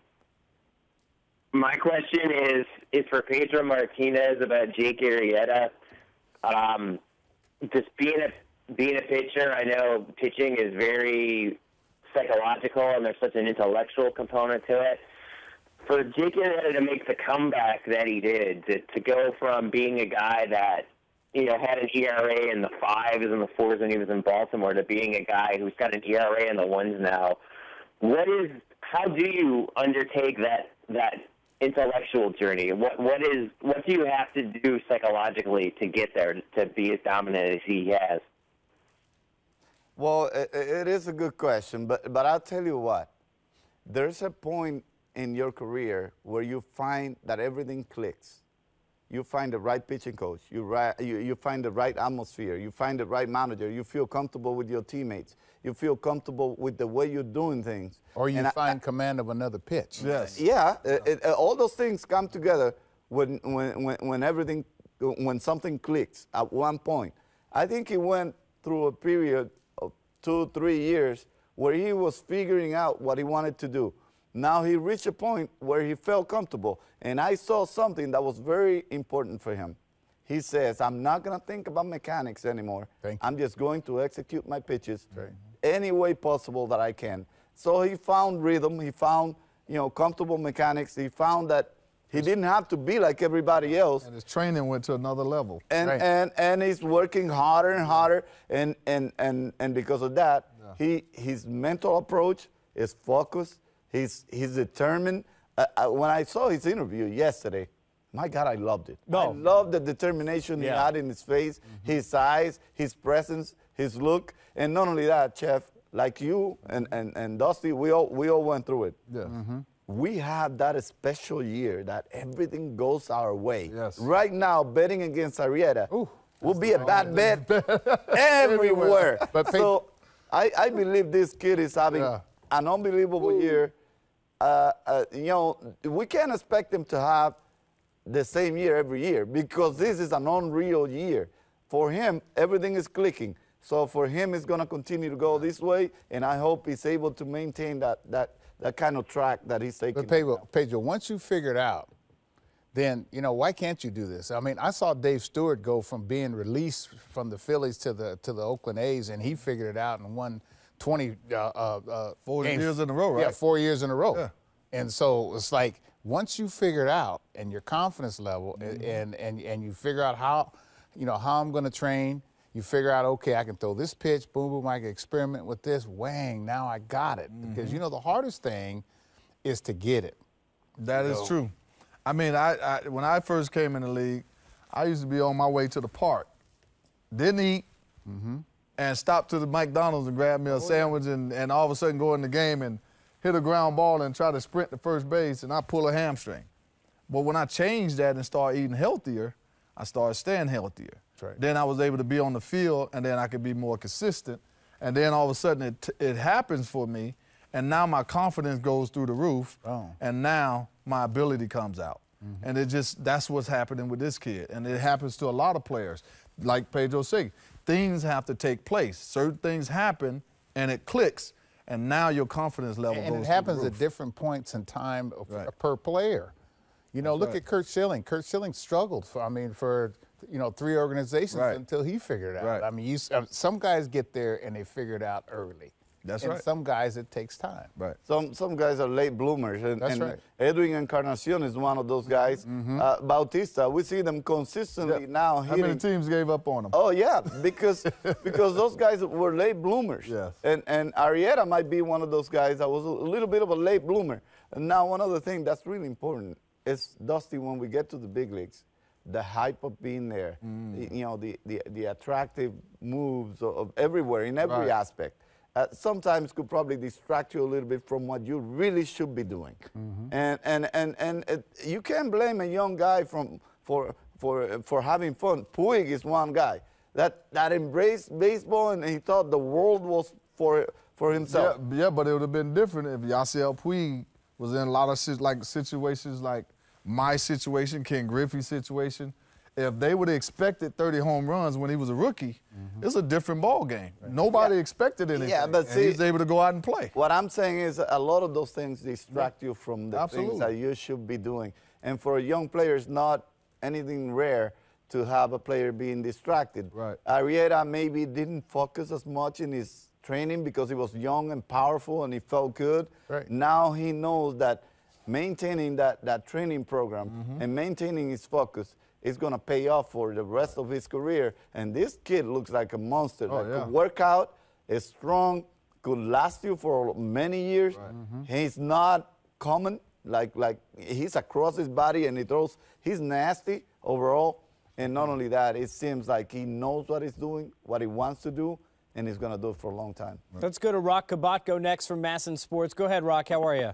My question is is for Pedro Martinez about Jake Arrieta. Um, just being a being a pitcher, I know pitching is very psychological, and there's such an intellectual component to it. For Jake Arrieta to make the comeback that he did, to, to go from being a guy that you know had an E R A in the fives and the fours when he was in Baltimore to being a guy who's got an E R A in the ones now, what is how do you undertake that that intellectual journey? What what is what do you have to do psychologically to get there to be as dominant as he has? Well, it, it is a good question, but but I'll tell you what. There's a point in your career where you find that everything clicks. You find the right pitching coach. You, right, you, you find the right atmosphere. You find the right manager. You feel comfortable with your teammates. You feel comfortable with the way you're doing things. Or you and find I, command of another pitch. Yes. Yeah. It, it, all those things come together when, when, when, when everything, when something clicks at one point. I think he went through a period of two, three years where he was figuring out what he wanted to do. Now he reached a point where he felt comfortable, and I saw something that was very important for him. He says, I'm not going to think about mechanics anymore. Thank you. I'm just going to execute my pitches right. any way possible that I can. So he found rhythm. He found, you know, comfortable mechanics. He found that he didn't have to be like everybody else. And his training went to another level. And right. and, and he's working harder and harder, and, and, and, and because of that, yeah. he his mental approach is focused. He's, he's determined. Uh, uh, when I saw his interview yesterday, my God, I loved it. No. I loved the determination yeah. he had in his face, mm-hmm. his eyes, his presence, his look. And not only that, Chef, like you and, and, and Dusty, we all, we all went through it. Yeah. Mm-hmm. We have that special year that everything goes our way. Yes. Right now, betting against Arrieta Ooh, will be a bad bet everywhere. But so I, I believe this kid is having yeah. an unbelievable Ooh. year. Uh, uh, you know, we can't expect him to have the same year every year because this is an unreal year. For him, everything is clicking. So for him, it's going to continue to go this way, and I hope he's able to maintain that that, that kind of track that he's taking. But Pedro, Pedro, once you figure it out, then, you know, why can't you do this? I mean, I saw Dave Stewart go from being released from the Phillies to the to the Oakland A's, and he figured it out and won twenty uh, uh, uh, Four games. years in a row, right? Yeah, four years in a row. Yeah. And so it's like once you figure it out and your confidence level Mm-hmm. and, and, and you figure out how, you know, how I'm going to train, you figure out, okay, I can throw this pitch, boom, boom, I can experiment with this, whang, now I got it. Mm-hmm. Because, you know, the hardest thing is to get it. That You is know? true. I mean, I, I when I first came in the league, I used to be on my way to the park, didn't eat, Mm-hmm. and stop to the McDonald's and grab me a sandwich and, and all of a sudden go in the game and hit a ground ball and try to sprint to first base, and I pull a hamstring. But when I changed that and started eating healthier, I started staying healthier. Right. Then I was able to be on the field, and then I could be more consistent. And then all of a sudden it, it happens for me, and now my confidence goes through the roof, Oh. and now my ability comes out. Mm-hmm. And it just, that's what's happening with this kid. And it happens to a lot of players. Like Pedro said, things have to take place. Certain things happen, and it clicks, and now your confidence level And goes it happens through the at roof. different points in time of- Right. per player. You know, That's look right. at Kurt Schilling. Kurt Schilling struggled for, I mean, for, you know, three organizations Right. until he figured it out. Right. I mean, you, s- uh, some guys get there and they figure it out early. That's and right. some guys, it takes time. Right. Some some guys are late bloomers, and, That's and right. Edwin Encarnacion is one of those guys. Uh, Bautista, we see them consistently Yep. now How hitting. many teams gave up on him? Oh yeah, because because those guys were late bloomers. Yes. And and Arrieta might be one of those guys that was a little bit of a late bloomer. And now one other thing that's really important is, Dusty, when we get to the big leagues, the hype of being there, Mm. you know, the, the, the attractive moves of, of everywhere, in every Right. aspect, uh, sometimes could probably distract you a little bit from what you really should be doing. Mm-hmm. And, and, and, and it, you can't blame a young guy from, for, for, for having fun. Puig is one guy that, that embraced baseball, and he thought the world was for, for himself. Yeah, yeah, but it would have been different if Yasiel Puig was in a lot of sit- like situations like my situation, Ken Griffey's situation. If they would have expected thirty home runs when he was a rookie, it's a different ball game. Nobody Yeah. expected anything. Yeah, but and see- he's able to go out and play. What I'm saying is a lot of those things distract you from the Absolutely. things that you should be doing. And for a young player, it's not anything rare to have a player being distracted. Right. Arrieta maybe didn't focus as much in his training because he was young and powerful and he felt good. Right. Now he knows that maintaining that, that training program Mm-hmm. and maintaining his focus is going to pay off for the rest of his career. And this kid looks like a monster. Oh, like yeah. could work out, is strong, could last you for many years. Mm-hmm. He's not common. Like, like he's across his body and he throws. He's nasty overall. And not only that, it seems like he knows what he's doing, what he wants to do, and he's going to do it for a long time. Let's go to Rock Kabatko next from Masson Sports. Go ahead, Rock. How are you?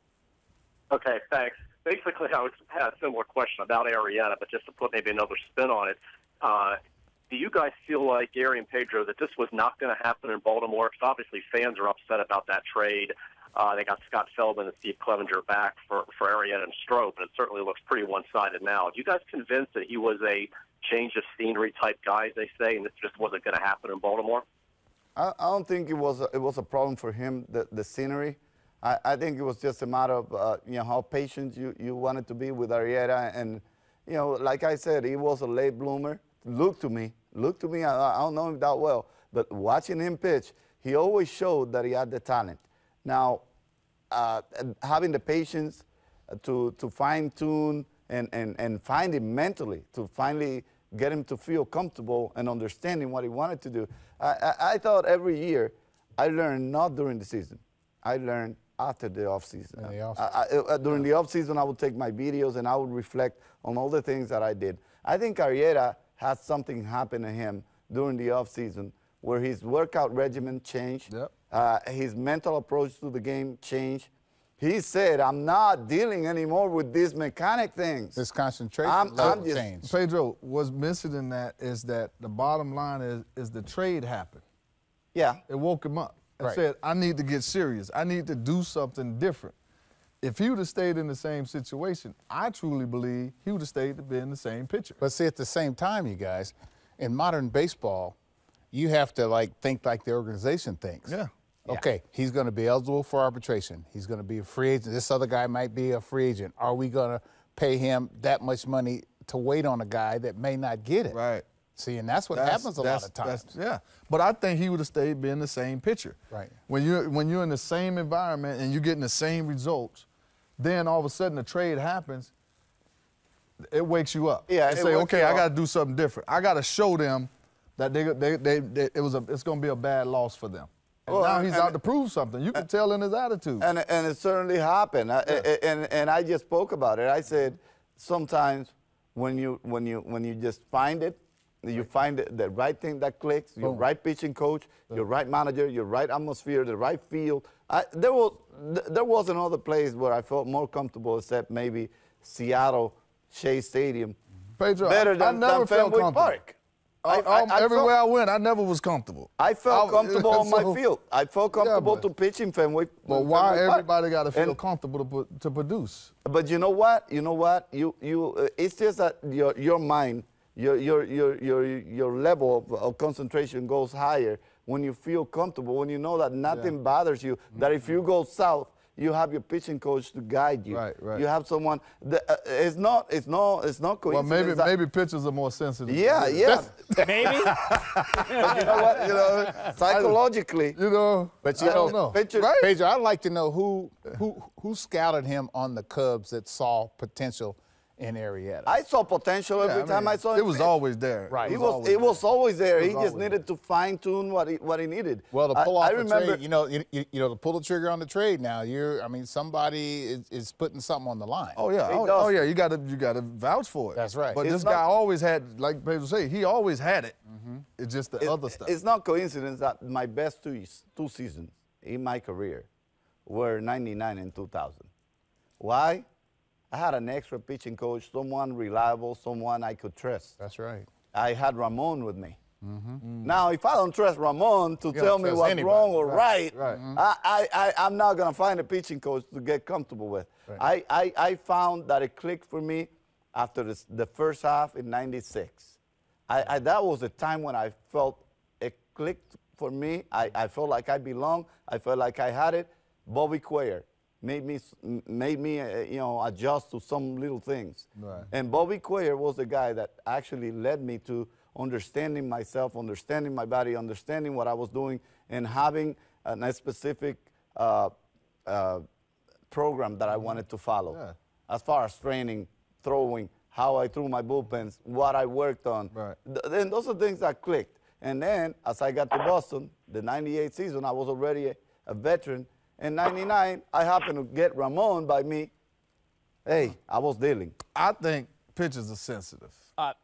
Okay, thanks. Basically, I was, had a similar question about Arrieta, but just to put maybe another spin on it. Uh, do you guys feel like, Gary and Pedro, that this was not going to happen in Baltimore? Because obviously fans are upset about that trade. Uh, they got Scott Feldman and Steve Clevenger back for, for Arrieta and Strope, and it certainly looks pretty one-sided now. Are you guys convinced that he was a change of scenery type guy, as they say, and this just wasn't going to happen in Baltimore? I, I don't think it was a, it was a problem for him, the, the scenery. I, I think it was just a matter of uh, you know, how patient you, you wanted to be with Arrieta. And, you know, like I said, he was a late bloomer. Look to me. Look to me. I, I don't know him that well. But watching him pitch, he always showed that he had the talent. Now, uh, having the patience to, to fine-tune and, and, and find him mentally, to finally get him to feel comfortable and understanding what he wanted to do. I, I, I thought every year I learned not during the season. I learned after the offseason. In the off I, I, during the offseason, I would take my videos and I would reflect on all the things that I did. I think Arrieta had something happen to him during the offseason where his workout regimen changed. Yep. Uh, his mental approach to the game changed. He said, I'm not dealing anymore with these mechanic things. His concentration I'm, level I'm just, changed. Pedro, what's missing in that is that the bottom line is, is the trade happened. Yeah. It woke him up and Right. said, I need to get serious. I need to do something different. If he would have stayed in the same situation, I truly believe he would have stayed to be in the same pitcher. But see, at the same time, you guys, in modern baseball, you have to like think like the organization thinks. Yeah. Okay, he's going to be eligible for arbitration. He's going to be a free agent. This other guy might be a free agent. Are we going to pay him that much money to wait on a guy that may not get it? Right. See, and that's what That's- happens a lot that's- of times. that's- Yeah, but I think he would have stayed being the same pitcher. Right. When you're when you're in the same environment and you're getting the same results, then all of a sudden the trade happens. It wakes you up. Yeah, and it say, wakes okay, you I up. got to do something different. I got to show them that they, they, they, they it was a it's going to be a bad loss for them. And Well, now and- he's and- out to prove something. You can tell in his attitude. And, and it certainly happened. I, and, and I just spoke about it. I said sometimes when you, when you, when you just find it, you find the, the right thing that clicks, your Boom. right pitching coach, your right manager, your right atmosphere, the right field. I, there, was, th- there was another place where I felt more comfortable except maybe Seattle Shea Stadium. Pedro, better I, than, I never than felt Fenway comfortable. Park. I, Um, I- I everywhere felt- I went, I never was comfortable. I felt I- comfortable on my so- field. I felt comforable but- to pitch in Fenway. But why Fenway Park. everybody got to feel And- comfortable to, put, to produce? But you know what? You know what? You you. Uh, it's just that your your mind, your your your your your level of, of concentration goes higher when you feel comfortable. When you know that nothing Yeah. bothers you. That if you go south, you have your pitching coach to guide you. Right, right. You have someone. That, uh, it's not. It's not. It's not Well, coincidence. maybe that- maybe pitchers are more sensitive. Yeah, yeah. Maybe. But you know what? You know, psychologically. You know, But you I know, don't know. Pitcher, Right? Pedro, I'd like to know who who who scouted him on the Cubs that saw potential in Arrieta. I saw potential every Yeah, I time mean, I saw him. it was pitch. always there. Right. He It was. always It was always there. It He was just always needed to fine tune what he what he needed. Well, to I- pull I, off a remember. trade, you know, you, you, you know, to pull the trigger on the trade now, you're, I mean, somebody is, is putting something on the line. Oh yeah, He oh, does. oh, yeah. You got to you got to vouch for it. That's right. But It's this not- guy always had, like Pedro say, he always had it. It's just the It- other stuff. It's not coincidence that my best two two seasons in my career were ninety-nine and two thousand. Why? I had an extra pitching coach, someone reliable, someone I could trust. That's right. I had Ramon with me. Now, if I don't trust Ramon to don't tell me trust what's anybody. wrong or right, Right. I, I, I, I'm not going to find a pitching coach to get comfortable with. Right. I, I, I found that it clicked for me after the, the first half in ninety-six. I, I, that was the time when I felt it clicked for me. I, I felt like I belonged. I felt like I had it. Bobby Quayer made me, s- m- made me uh, you know, adjust to some little things. Right. And Bobby Quayer was the guy that actually led me to understanding myself, understanding my body, understanding what I was doing, and having an- a specific uh, uh, program that I wanted to follow. Yeah. As far as training, throwing, how I threw my bullpens, what I worked on. Right. Th- then those are things that clicked. And then as I got to Boston, the ninety-eight season, I was already a, a veteran. In ninety-nine, I happened to get Ramon by me. Hey, I was dealing. I think pitchers are sensitive. Uh,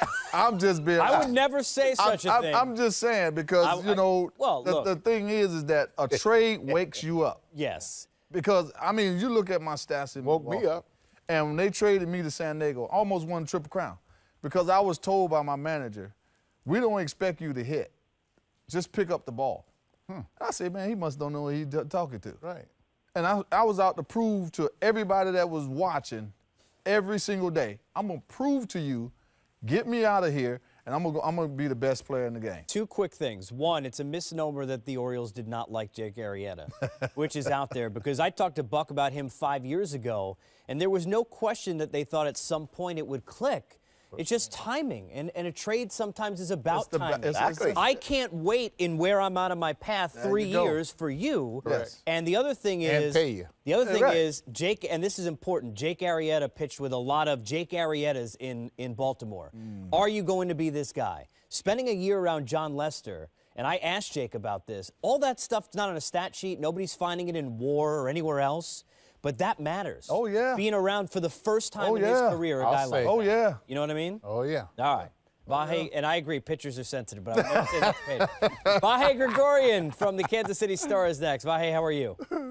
I'm just being. I would never say such I'm, a thing. I'm, I'm just saying because I- you I- know. well, the, look. the thing is, is that a trade wakes you up. Yes. Because I mean, you look at my stats in Woke me Milwaukee, up. and when they traded me to San Diego, I almost won the Triple Crown, because I was told by my manager, we don't expect you to hit, just pick up the ball. And I said, man, he must don't know who he's talking to. Right. And I, I was out to prove to everybody that was watching every single day, I'm gonna prove to you, get me out of here, and I'm gonna go, I'm gonna be the best player in the game. Two quick things. One, it's a misnomer that the Orioles did not like Jake Arrieta, which is out there, because I talked to Buck about him five years ago, and there was no question that they thought at some point it would click. It's just timing, and, and a trade sometimes is about It's the ba- timing. it's- it's- I can't wait in where I'm out of my path There three you go. years for you. Yes. And the other thing And is, pay you. the other Yeah, thing right. is Jake, and this is important. Jake Arrieta pitched with a lot of Jake Arrietas in in Baltimore. Mm. Are you going to be this guy? Spending a year around John Lester, and I asked Jake about this. All that stuff's not on a stat sheet. Nobody's finding it in WAR or anywhere else. But that matters. Oh, yeah. Being around for the first time Oh, in yeah. his career, a I'll guy say like Oh that. yeah. You know what I mean? Oh, yeah. All right. Vahe, and I agree, pitchers are sensitive, but I would never say that to Pedro. Vahe Gregorian from the Kansas City Star is next. Vahe, how are you?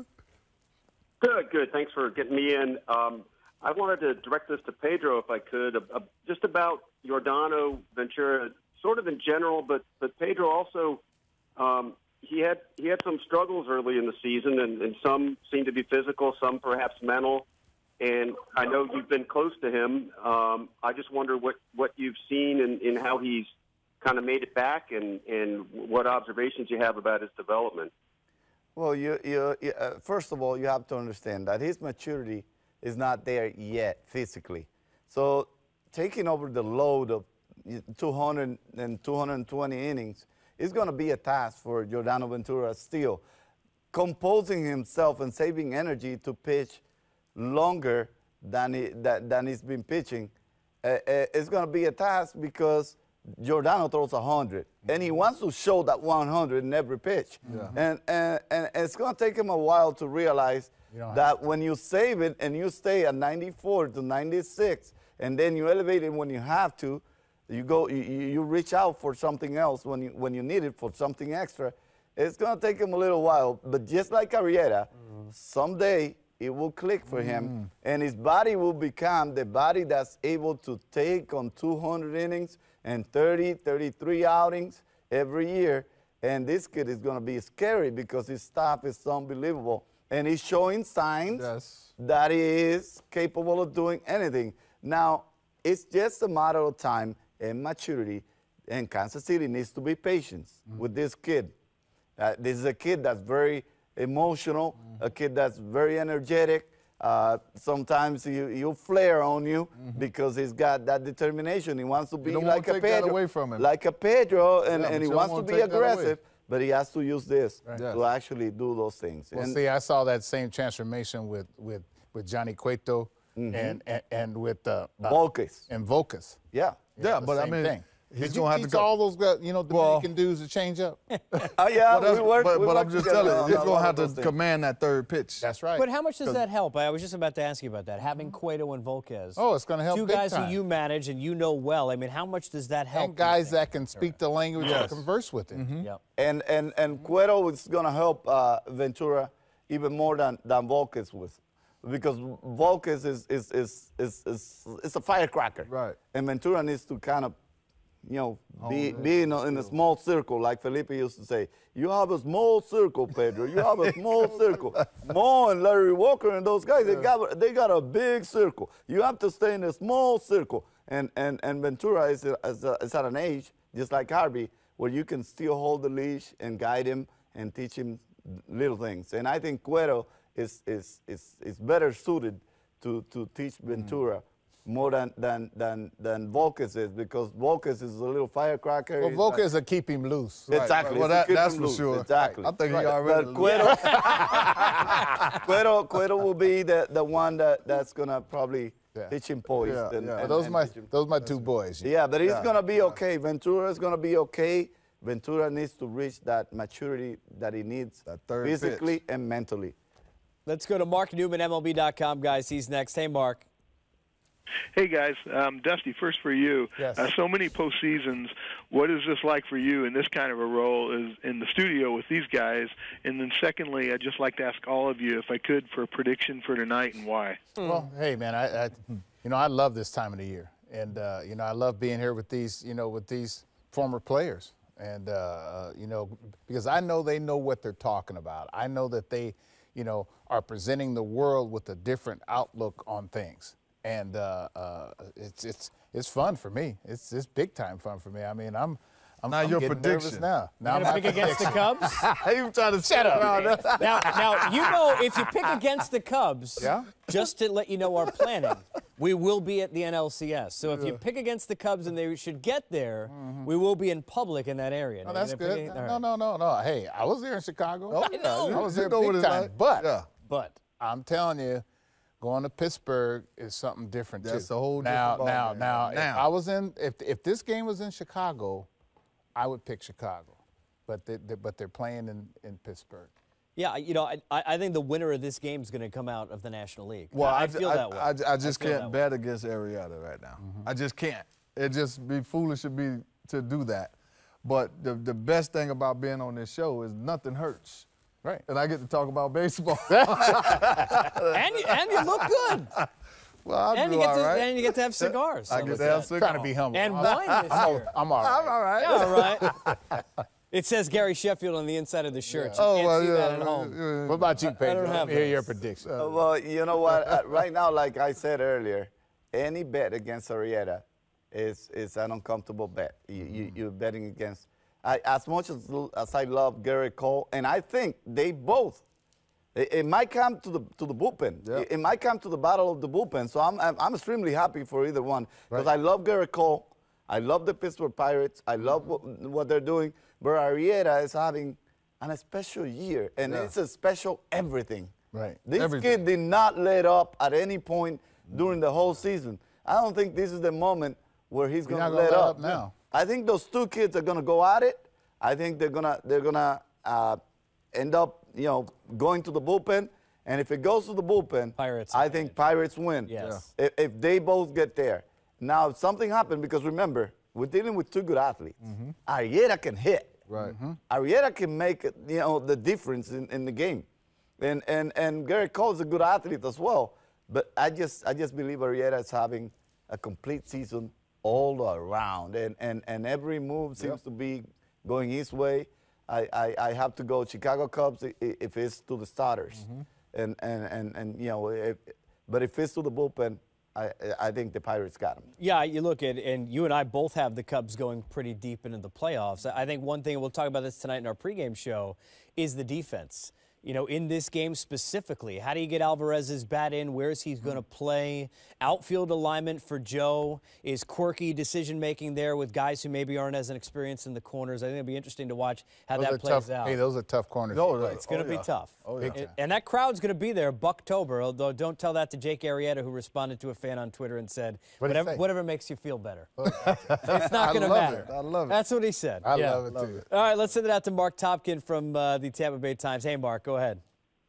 Good, good. Thanks for getting me in. Um, I wanted to direct this to Pedro, if I could, uh, uh, just about Giordano, Ventura, sort of in general, but but Pedro also, um, he had he had some struggles early in the season, and, and some seemed to be physical, some perhaps mental. And I know you've been close to him. Um, I just wonder what, what you've seen and in, in how he's kind of made it back, and, and what observations you have about his development. Well, you, you, you, uh, first of all, you have to understand that his maturity is not there yet physically. So taking over the load of two hundred and two hundred twenty innings, it's going to be a task for Giordano Ventura still. Composing himself and saving energy to pitch longer than, he, that, than he's been pitching, uh, uh, it's going to be a task because Giordano throws one hundred, mm-hmm. and he wants to show that one hundred in every pitch. Yeah. And, and, and it's going to take him a while to realize that when you save it and you stay at ninety-four to ninety-six, and then you elevate it when you have to, you go, you, you reach out for something else when you, when you need it for something extra, it's going to take him a little while. But just like Arrieta, mm. someday it will click for mm. him, and his body will become the body that's able to take on two hundred innings and thirty, thirty-three outings every year. And this kid is going to be scary because his stuff is unbelievable. And he's showing signs yes. that he is capable of doing anything. Now, it's just a matter of time and maturity, and Kansas City needs to be patient mm. with this kid. Uh, this is a kid that's very emotional, mm. a kid that's very energetic. Uh, sometimes he, he'll flare on you mm-hmm. because he's got that determination. He wants to be like a Pedro, away from him. like a Pedro, and, yeah, and he wants to be aggressive. But he has to use this right. to yes. actually do those things. Well, and see, I saw that same transformation with with with Johnny Cueto mm-hmm. and, and and with uh, Volquez and Volquez. Yeah, yeah, yeah but I mean. Thing. He's Did you gonna have teach to go. all those guys, you know, Dominican well, dudes to change up? Oh yeah, but, we work, but, we but work I'm just telling you, he's gonna have to things. command that third pitch. That's right. But how much does that help? I was just about to ask you about that. Having Cueto and Volquez. Oh, it's going to help. Two big guys time. who you manage and you know well. I mean, how much does that help? And guys that can speak the language yes. and converse with him. Mm-hmm. Yep. And and and Cueto is going to help uh, Ventura even more than than Volquez was, because Volquez is is is is is, is a firecracker. Right. And Ventura needs to kind of, you know, oh, be, be in, a, in a small circle, like Felipe used to say. You have a small circle, Pedro. You have a small circle. Mo and Larry Walker and those guys, yeah. they got they got a big circle. You have to stay in a small circle. And and, and Ventura is, is, is at an age, just like Harvey, where you can still hold the leash and guide him and teach him little things. And I think Cueto is is is, is better suited to, to teach Ventura. Mm. More than than than than Volquez is, because Volquez is a little firecracker. Well, Volquez will keep him loose. Right. Exactly. Well, that, that's for loose. sure. Exactly. I think right. he already. But Cueto, Cueto, Cueto will be the the one that that's gonna probably yeah. teach him poise. Yeah, and, yeah. and, those and my those my two boys. Yeah, yeah but he's yeah. gonna be okay. Ventura's gonna be okay. Ventura needs to reach that maturity that he needs that third physically pitch. and mentally. Let's go to Mark Newman, M L B dot com, guys. He's next. Hey, Mark. Hey, guys. Um, Dusty, first for you. Yes. Uh, so many postseasons. What is this like for you in this kind of a role is in the studio with these guys? And then secondly, I'd just like to ask all of you, if I could, for a prediction for tonight and why. Well, hey, man, I, I you know, I love this time of the year. And, uh, you know, I love being here with these, you know, with these former players. And, uh, you know, because I know they know what they're talking about. I know that they, you know, are presenting the world with a different outlook on things. And uh, uh, it's it's it's fun for me. It's it's big time fun for me. I mean, I'm I'm, now I'm your getting prediction. nervous now. Now You're gonna pick against the Cubs. You trying to shut up? now, now you know if you pick against the Cubs, yeah? just to let you know our planning, we will be at the N L C S. So if you pick against the Cubs and they should get there, mm-hmm. we will be in public in that area. Oh, that's good. Pick, no, right. no, no, no. Hey, I was there in Chicago. Oh, I know. I was there big time. Like, but yeah. but I'm telling you. Going to Pittsburgh is something different too. That's a whole now, different now, ballgame. now, now. If I was in, if if this game was in Chicago, I would pick Chicago, but they, they, but they're playing in, in Pittsburgh. Yeah, you know, I I think the winner of this game is going to come out of the National League. Well, I, I, I feel I, that way. I, I just I can't bet against Arrieta right now. Mm-hmm. I just can't. It just be foolish to be to do that. But the the best thing about being on this show is nothing hurts. Right. And I get to talk about baseball. and, you, and you look good. Well, I'll and do you get all to, right. And you get to have cigars. I get to have cigars. Trying to be humble. And wine this year. I'm all right. I'm all right. Yeah, all right. It says Gary Sheffield on the inside of the shirt. You oh, can't well, see yeah, that at yeah, home. Yeah. What about you, Pedro? I don't have Let me hear those. your prediction. Uh, well, you know what? uh, right now, like I said earlier, any bet against Arrieta is is an uncomfortable bet. You, mm-hmm. you, you're betting against. I, as much as, as I love Garrett Cole, and I think they both, it, it might come to the to the bullpen. Yeah. It, it might come to the battle of the bullpen. So I'm I'm, I'm extremely happy for either one because right. I love Garrett Cole. I love the Pittsburgh Pirates. I love what, what they're doing. But Arrieta is having an special year, and yeah. it's a special everything. Right. This everything. kid did not let up at any point during the whole season. I don't think this is the moment where he's going to let, let up. up now. I think those two kids are going to go at it. I think they're gonna they're gonna uh, end up, you know, going to the bullpen. And if it goes to the bullpen, Pirates I think Pirates win. Yes. If, if they both get there. Now, if something happened, because remember, we're dealing with two good athletes. Mm-hmm. Arrieta can hit. Right. Mm-hmm. Arrieta can make, you know, the difference in, in the game. And, and, and Garrett Cole is a good athlete as well. But I just I just believe Arrieta is having a complete season all around. And, and, and every move seems yep. to be going his way. I, I, I have to go Chicago Cubs if it's to the starters. Mm-hmm. And, and, and, and, you know, if, but if it's to the bullpen, I, I think the Pirates got them. Yeah, you look at, and you and I both have the Cubs going pretty deep into the playoffs. I think one thing, and we'll talk about this tonight in our pregame show, is the defense. You know, in this game specifically, how do you get Alvarez's bat in? Where is he going to play? Outfield alignment for Joe. Is quirky decision-making there with guys who maybe aren't as experienced in the corners? I think it'll be interesting to watch how those that plays tough, out. Hey, those are tough corners. No, it's going to oh, be yeah. tough. Oh, yeah. It, and that crowd's going to be there Bucktober, although don't tell that to Jake Arrieta, who responded to a fan on Twitter and said, what whatever, whatever makes you feel better. It's not going to matter. It. I love it. That's what he said. I yeah. love it, too. All right, let's send it out to Mark Topkin from uh, the Tampa Bay Times. Hey, Mark, go ahead.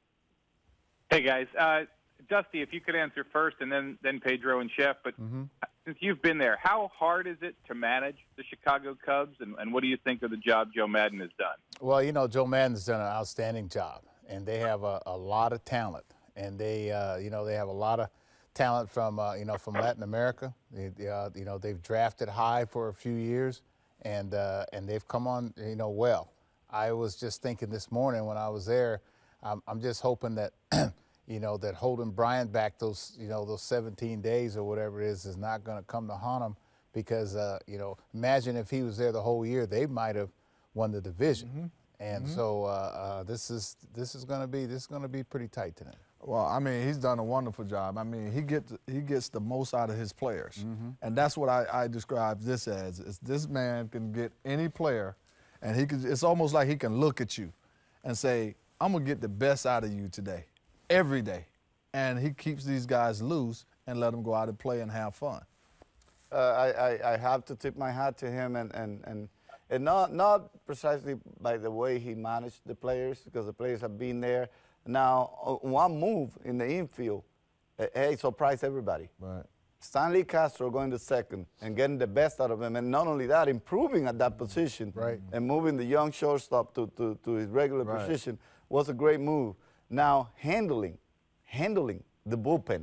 Hey, guys. Uh, Dusty, if you could answer first, and then, then Pedro and Chef, but mm-hmm. since you've been there, how hard is it to manage the Chicago Cubs, and, and what do you think of the job Joe Maddon has done? Well, you know, Joe Maddon's done an outstanding job, and they have a, a lot of talent, and they, uh, you know, they have a lot of talent from, uh, you know, from Latin America. They, uh, you know, they've drafted high for a few years, and uh, and they've come on, you know, well. I was just thinking this morning when I was there, I'm, I'm just hoping that, you know, that holding Bryant back those, you know, those seventeen days or whatever it is is not going to come to haunt him because, uh, you know, imagine if he was there the whole year, they might have won the division. Mm-hmm. And mm-hmm. so uh, uh, this is this is going to be this is going to be pretty tight tonight. Well, I mean, he's done a wonderful job. I mean, he gets he gets the most out of his players, mm-hmm. and that's what I, I describe this as. Is this man can get any player, and he can. It's almost like he can look at you, and say, "I'm gonna get the best out of you today, every day," and he keeps these guys loose and let them go out and play and have fun. Uh, I, I I have to tip my hat to him, and and and. And not, not precisely by the way he managed the players, because the players have been there. Now, one move in the infield, hey, surprised everybody. Right. Stanley Castro going to second and getting the best out of him. And not only that, improving at that position right. and moving the young shortstop to, to, to his regular right. position was a great move. Now, handling, handling the bullpen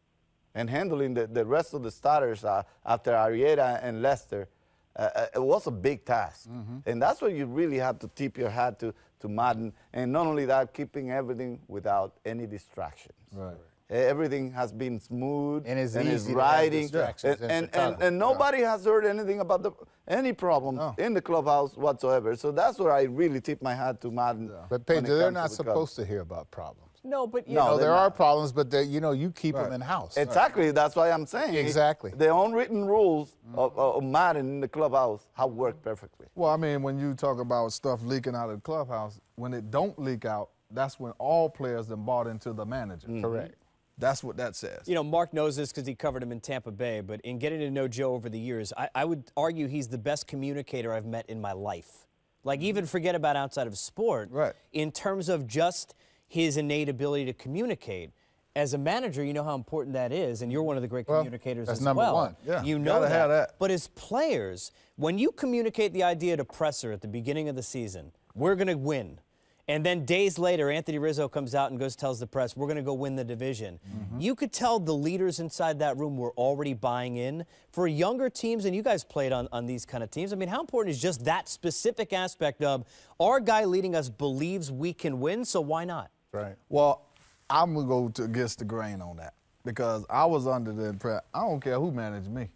and handling the, the rest of the starters uh, after Arrieta and Lester, Uh, it was a big task. Mm-hmm. And that's where you really have to tip your hat to, to Maddon. And not only that, keeping everything without any distractions. Right. Everything has been smooth and it's and easy is riding. To have and, and, and, and nobody yeah. has heard anything about the, any problems no. in the clubhouse whatsoever. So that's where I really tip my hat to Maddon. Yeah. But, Pedro, they're not the supposed Cubs. to hear about problems. No, but you no, know, there not. are problems, but you know, you keep right. them in house. Exactly. Right. That's why I'm saying exactly the unwritten rules mm-hmm. of, of Maddon in the clubhouse have worked perfectly. Well, I mean, when you talk about stuff leaking out of the clubhouse, when it don't leak out, that's when all players then bought into the manager. Mm-hmm. Correct. That's what that says. You know, Mark knows this because he covered him in Tampa Bay, but in getting to know Joe over the years, I, I would argue he's the best communicator I've met in my life. Like, even forget about outside of sport. Right. In terms of just his innate ability to communicate. As a manager, you know how important that is, and you're one of the great well, communicators that's as number well. One. Yeah, you know that. Have that. But as players, when you communicate the idea to presser at the beginning of the season, we're going to win. And then days later, Anthony Rizzo comes out and goes tells the press, we're going to go win the division. Mm-hmm. You could tell the leaders inside that room were already buying in. For younger teams, and you guys played on, on these kind of teams, I mean, how important is just that specific aspect of our guy leading us believes we can win, so why not? Right. Well, I'm going to go to against the grain on that because I was under the impression, I don't care who managed me.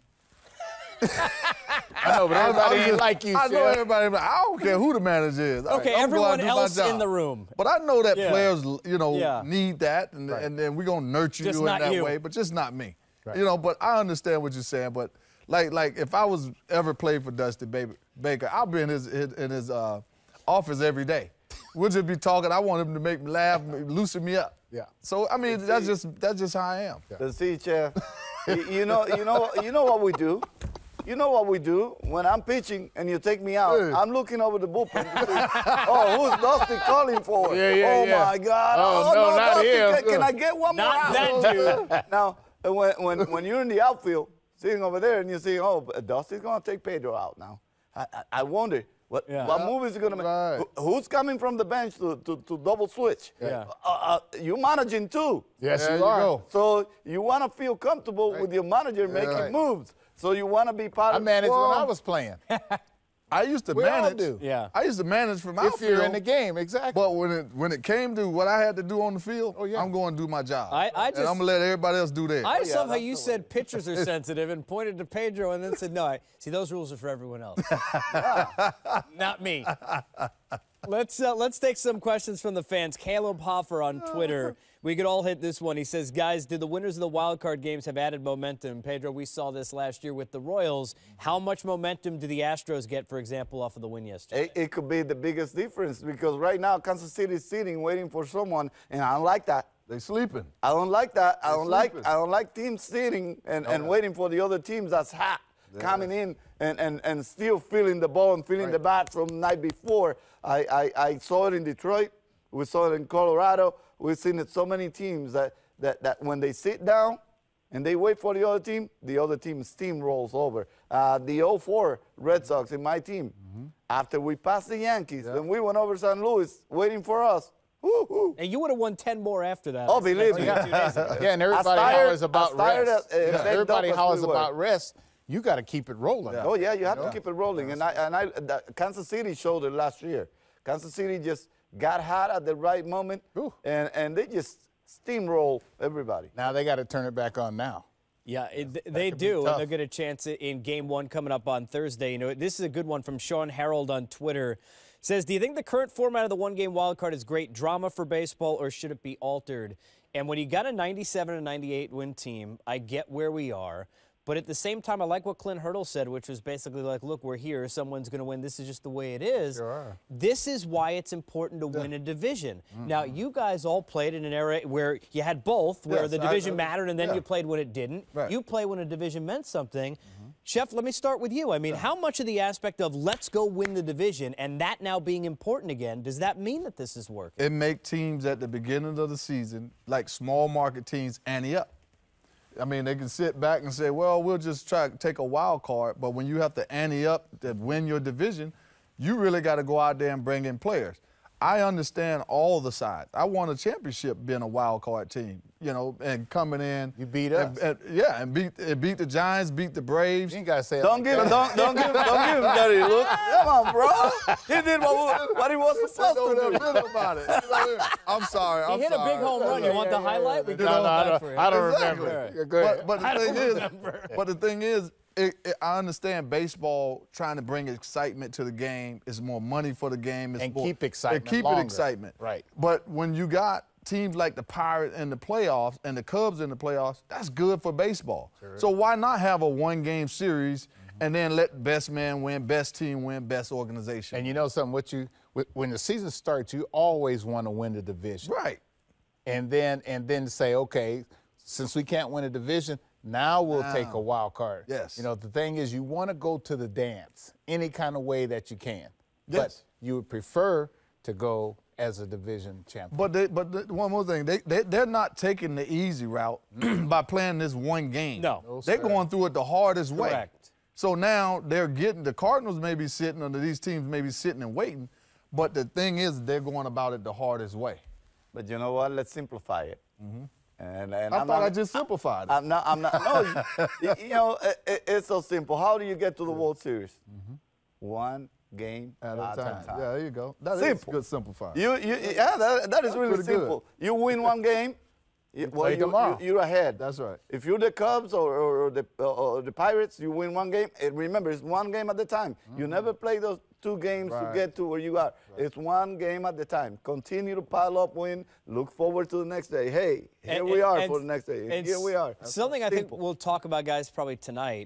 I know, but everybody ain't like you, I know Chef. everybody, but I don't care who the manager is. Okay, I'm everyone else in the room. But I know that yeah. players, you know, yeah. need that, and, right. and then we're going to nurture just you in that you. way, but just not me. Right. You know, but I understand what you're saying, but Like, like if I was ever played for Dusty Baker, I'll be in his in his uh, office every day. We'll just be talking. I want him to make me laugh, loosen me up. Yeah. So I mean, that's just that's just how I am. The see, Chef. you, you know, you know, you know what we do. You know what we do when I'm pitching and you take me out. Hey. I'm looking over the bullpen. To see, oh, who's Dusty calling for? Yeah, yeah, oh yeah. my God! Oh, oh no, no, not Dusty, him. Can, can I get one not more? Not that dude. Now, when when when you're in the outfield, sitting over there, and you see, oh, Dusty's gonna take Pedro out now. I I, I wonder. What, yeah. what move is he going to make? Right. Who, who's coming from the bench to, to, to double switch? Yeah. Uh, uh, you're managing too. Yes, there you you are. go. So you want to feel comfortable Right. with your manager Yeah, making right. moves. So you want to be part I of managed well, when I was playing. I used to We all manage. do. Yeah. I used to manage from If outfield. you're in the game, exactly. But when it when it came to what I had to do on the field, Oh, yeah. I'm going to do my job. I- I and just- I'm gonna let everybody else do theirs. I just yeah, love how that's you the said pitchers are sensitive and pointed to Pedro and then said, no, I see those rules are for everyone else. Not me. Let's uh, let's take some questions from the fans. Caleb Hoffer on Twitter. We could all hit this one. He says, guys, do the winners of the wild card games have added momentum? Pedro, we saw this last year with the Royals. How much momentum do the Astros get, for example, off of the win yesterday? It, it could be the biggest difference because right now Kansas City is sitting waiting for someone, and I don't like that. They sleeping. I don't like that. I They don't like sleeping. I don't like teams sitting and, and waiting for the other teams that's hot Yeah. coming in and, and, and still feeling the ball and feeling Right. the bat from the night before. I, I, I saw it in Detroit. We saw it in Colorado. We've seen it so many teams that, that, that when they sit down and they wait for the other team, the other team steamrolls over. Uh, the oh four Red Sox in my team, Mm-hmm. after we passed the Yankees, when we went over Saint Louis waiting for us, woo-hoo. And you would have won ten more after that. Oh, believe me. Two days ago. Yeah, and everybody I started- hollers about I started rest. at- uh, Yeah, backed everybody up as hollers we were. about rest. You got to keep it rolling. Yeah. Oh yeah, you have Yeah. to keep it rolling, and I and I the, Kansas City showed it last year. Kansas City just got hot at the right moment, Ooh. and and they just steamroll everybody. Now they got to turn it back on now. Yeah, it, they could be do, and tough. they'll get a chance in Game One coming up on Thursday. You know, this is a good one from Sean Harold on Twitter. Says, do you think the current format of the one-game wild card is great drama for baseball, or should it be altered? And when you got a ninety-seven and ninety-eight win team, I get where we are. But at the same time, I like what Clint Hurdle said, which was basically like, look, we're here. Someone's going to win. This is just the way it is. Sure. This is why it's important to win a division. Now, you guys all played in an era where you had both, where Yes, the I- division I- mattered and then yeah. you played when it didn't. Right. You play when a division meant something. Chef, let me start with you. I mean, how much of the aspect of let's go win the division and that now being important again, does that mean that this is working? It make teams at the beginning of the season, like small market teams, ante up. I mean, they can sit back and say, well, we'll just try to take a wild card. But when you have to ante up to win your division, you really got to go out there and bring in players. I understand all the sides. I won a championship being a wild card team, you know, and coming in. You beat and- us. and- yeah, and beat, and beat the Giants, beat the Braves. You ain't got to say it Don't like give that. him, don't, don't give him, don't give him dirty look. Come on, bro. He did what, what he was supposed Don't to do. feel about it. I'm sorry. I'm He hit a sorry. big home run. You want the highlight? We No, can no, go I back don't, for you. I don't Exactly. remember. Yeah, go ahead. But, but I the don't thing is, remember. but the thing is, it, it, I understand baseball trying to bring excitement to the game. It's more money for the game. It's And more, keep excitement And keep longer. it excitement. Right. But when you got teams like the Pirates in the playoffs and the Cubs in the playoffs, that's good for baseball. So why not have a one-game series and then let best man win, best team win, best organization? And you know something? What you when the season starts, you always want to win the division. Right. And then and then say, okay, since we can't win a division, now we'll Now. take a wild card. Yes. You know, the thing is, you want to go to the dance any kind of way that you can. Yes. But you would prefer to go as a division champion. But they, but the, one more thing, they, they they're not taking the easy route by playing this one game. No. No, they're sir. going through it the hardest way. Correct. So now they're getting the Cardinals may be sitting under these teams may be sitting and waiting, but the thing is they're going about it the hardest way. But you know what? Let's simplify it. And, and I I'm thought not, I just simplified it. I'm not. I'm not. No, you, you know, it, it's so simple. How do you get to the World Series? One game At at a a time. time. Yeah, there you go. That is Simple. good simplified. You, you, yeah, that, that is really pretty good. simple. You win one game, you, well, play you, tomorrow. you, you're ahead. That's right. If you're the Cubs or, or, or the or the Pirates, you win one game. And remember, it's one game at a time. You never play those two games Right. to get to where you are. It's one game at a time. Continue to pile up win. Look forward to the next day. Hey, here And- we are and- for the next day. and Here we are. Something I think Simple. we'll talk about, guys, probably tonight.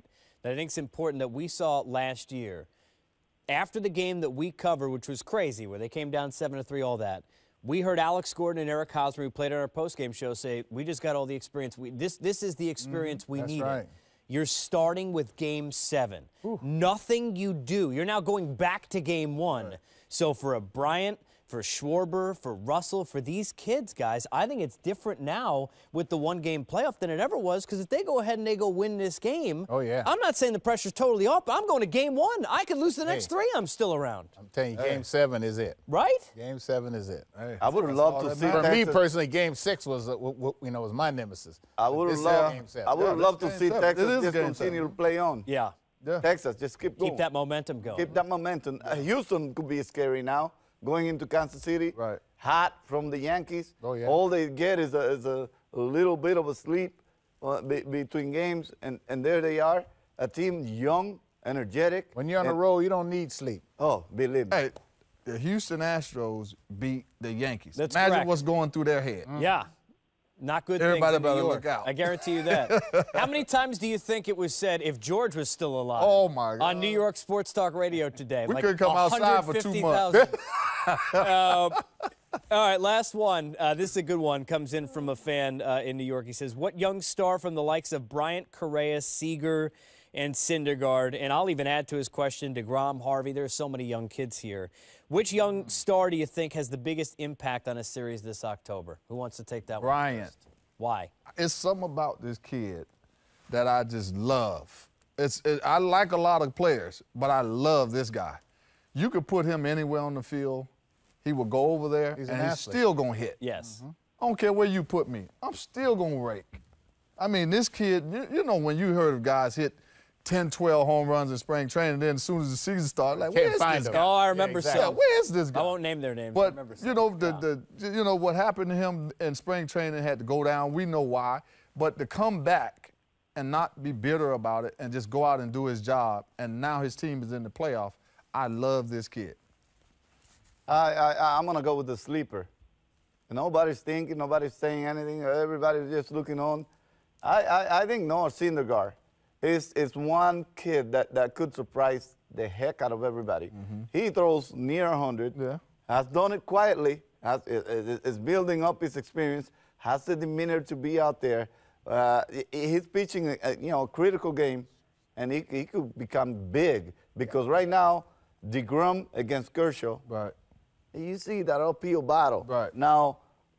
that I think is important that we saw last year. After the game that we covered, which was crazy, where they came down seven to three, all that, we heard Alex Gordon and Eric Hosmer, who played on our postgame show, say, we just got all the experience. We, this, this is the experience mm, we that's needed. Right. You're starting with game seven. Ooh. Nothing you do. You're now going back to game one. Right. So for a Bryant, for Schwarber, for Russell, for these kids, guys, I think it's different now with the one-game playoff than it ever was, because if they go ahead and they go win this game, oh, yeah. I'm not saying the pressure's totally off, but I'm going to game one. I could lose the next hey. three. I'm still around. I'm telling you, hey. game seven is it. Right? Game seven is it. Hey. I would have loved to see For Texas. me personally, game six was, uh, w w you know, was my nemesis. I would have loved, I would have yeah, loved to see seven. Texas just continue seven. to play on. Yeah. yeah. Texas, just keep going. Keep that momentum going. Keep that momentum. Uh, Houston could be scary now. Going into Kansas City, right. hot from the Yankees. Oh, yeah. All they get is a, is a, a little bit of a sleep uh, be, between games, and, and there they are, a team young, energetic. When you're on a roll, you don't need sleep. Oh, believe me. Hey, the Houston Astros beat the Yankees. That's Imagine correct. what's going through their head. Mm. Yeah. Not good Everybody things in better New York. look out. I guarantee you that. How many times do you think it was said if George was still alive? Oh, my God. On New York Sports Talk Radio today. We like could come outside for two months. uh, all right, last one. Uh, this is a good one. Comes in from a fan uh, in New York. He says, what young star from the likes of Bryant, Correa, Seager, and Syndergaard, and I'll even add to his question, DeGrom, Harvey, there's so many young kids here. Which young star do you think has the biggest impact on a series this October? Who wants to take that one? Bryant. First? Why? It's something about this kid that I just love. It's it, I like a lot of players, but I love this guy. You could put him anywhere on the field. He will go over there, he's and an he's athlete. still going to hit. Yes. Mm-hmm. I don't care where you put me. I'm still going to rake. I mean, this kid, you, you know, when you heard of guys hit ten, twelve home runs in spring training, then as soon as the season started, like, Can't where's find this him. guy? Oh, I remember yeah, exactly. some. Yeah, where's this guy? I won't name their names. But, I remember some. you know, the, yeah. the, you know, what happened to him in spring training had to go down. We know why. But to come back and not be bitter about it and just go out and do his job, and now his team is in the playoff, I love this kid. I, I, I'm going to go with the sleeper. Nobody's thinking, nobody's saying anything, everybody's just looking on. I, I, I think Noah Syndergaard is, is one kid that, that could surprise the heck out of everybody. Mm-hmm. He throws near one hundred, yeah. has done it quietly, has, is, is building up his experience, has the demeanor to be out there. Uh, he's pitching a, you know, a critical game, and he, he could become big because right now, DeGrom against Kershaw, right. you see that uphill battle. Right. Now,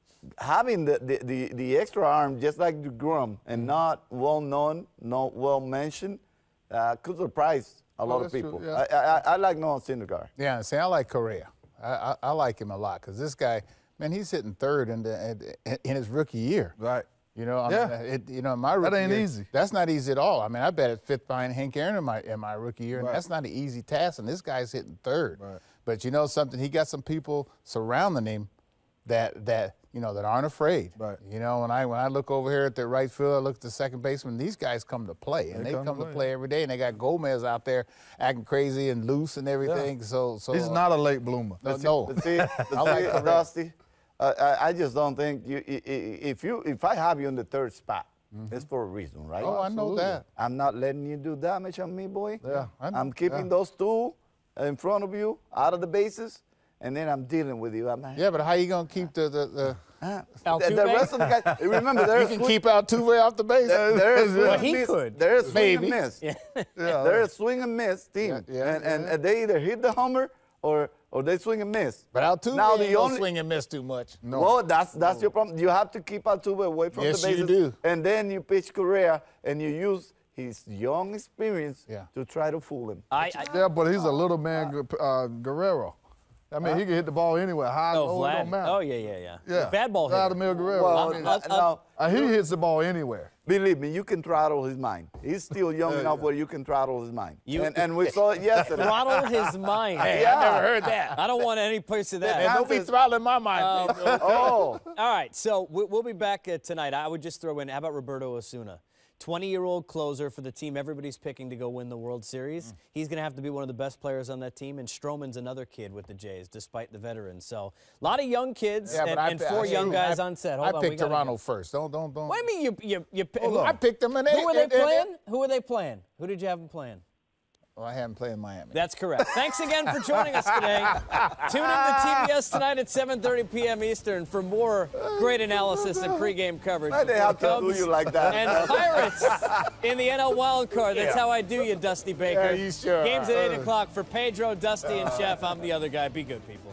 having the, the, the, the extra arm, just like DeGrom, and mm-hmm. not well-known, not well-mentioned, uh, could surprise a lot oh, of people. True, yeah. I, I, I like Noah Syndergaard. Yeah, see, I like Correa. I, I, I like him a lot because this guy, man, he's hitting third in, the, in, in his rookie year. Right. You know, I yeah. mean, it, you know, my rookie that ain't year, easy. That's not easy at all. I mean, I bet at fifth behind Hank Aaron in my in my rookie year, and right. that's not an easy task. And this guy's hitting third. Right. But you know something? He got some people surrounding him that that you know that aren't afraid. Right. You know, when I when I look over here at the right field, I look at the second baseman. These guys come to play, and they, they come, come to, to play. play every day. And they got Gomez out there acting crazy and loose and everything. Yeah. So so he's not a late bloomer. No, no. But see, but see, I like Dusty. Uh, I, I just don't think you. If you, if I have you in the third spot, mm-hmm. it's for a reason, right? Oh, I know that. I'm not letting you do damage on me, boy. Yeah, I know. I'm keeping yeah. those two in front of you, out of the bases, and then I'm dealing with you. I'm, yeah, but how you gonna keep the the, the uh, the, the rest of the guys? Remember, there's you can keep Altuve off the base. There, there's well, he miss, could. There's swing Maybe. and miss. Yeah. yeah, there's swing and miss team, yeah, yeah, and, and yeah. they either hit the homer or or they swing and miss. But Altuve now ain't the no only swing and miss too much. No. Well, that's that's no. your problem. You have to keep Altuve away from yes, the bases. You do. And then you pitch Correa, and you use his young experience yeah. to try to fool him. I, I, yeah, but he's a little man, uh, Guerrero. I mean, huh? he can hit the ball anywhere, high, oh, low, Vlad. it don't matter. Oh, yeah, yeah, yeah. yeah. Bad ball hitter. Vladimir Guerrero. Well, I mean, uh, now, uh, he hits the ball anywhere. Believe me, you can throttle his mind. He's still young uh, enough yeah. where you can throttle his mind. You, and, and we saw it yesterday. Throttle his mind. Hey, yeah. I never heard that. I don't want any place of that. Man, don't be throttling my mind. Um, oh. All right, so we'll be back uh, tonight. I would just throw in, how about Roberto Osuna? twenty-year-old closer for the team everybody's picking to go win the World Series. Mm. He's going to have to be one of the best players on that team, and Stroman's another kid with the Jays, despite the veterans. So a lot of young kids yeah, and, I, and four I, young I, guys I, on set. Hold I on, picked we Toronto first. Don't Don't, don't, don't. What do you mean you, you, you Hold on. I picked them in. Who were they and, and, playing? and, Who were they playing? Who did you have them playing? Well, I haven't played in Miami. That's correct. Thanks again for joining us today. Tune in to T B S tonight at seven thirty p.m. Eastern for more great analysis and pregame coverage. Why they have to do you like that? And Pirates in the N L wild card. That's Yeah. how I do you, Dusty Baker. Yeah, you sure Games are. at eight o'clock for Pedro, Dusty, and Chef. I'm the other guy. Be good, people.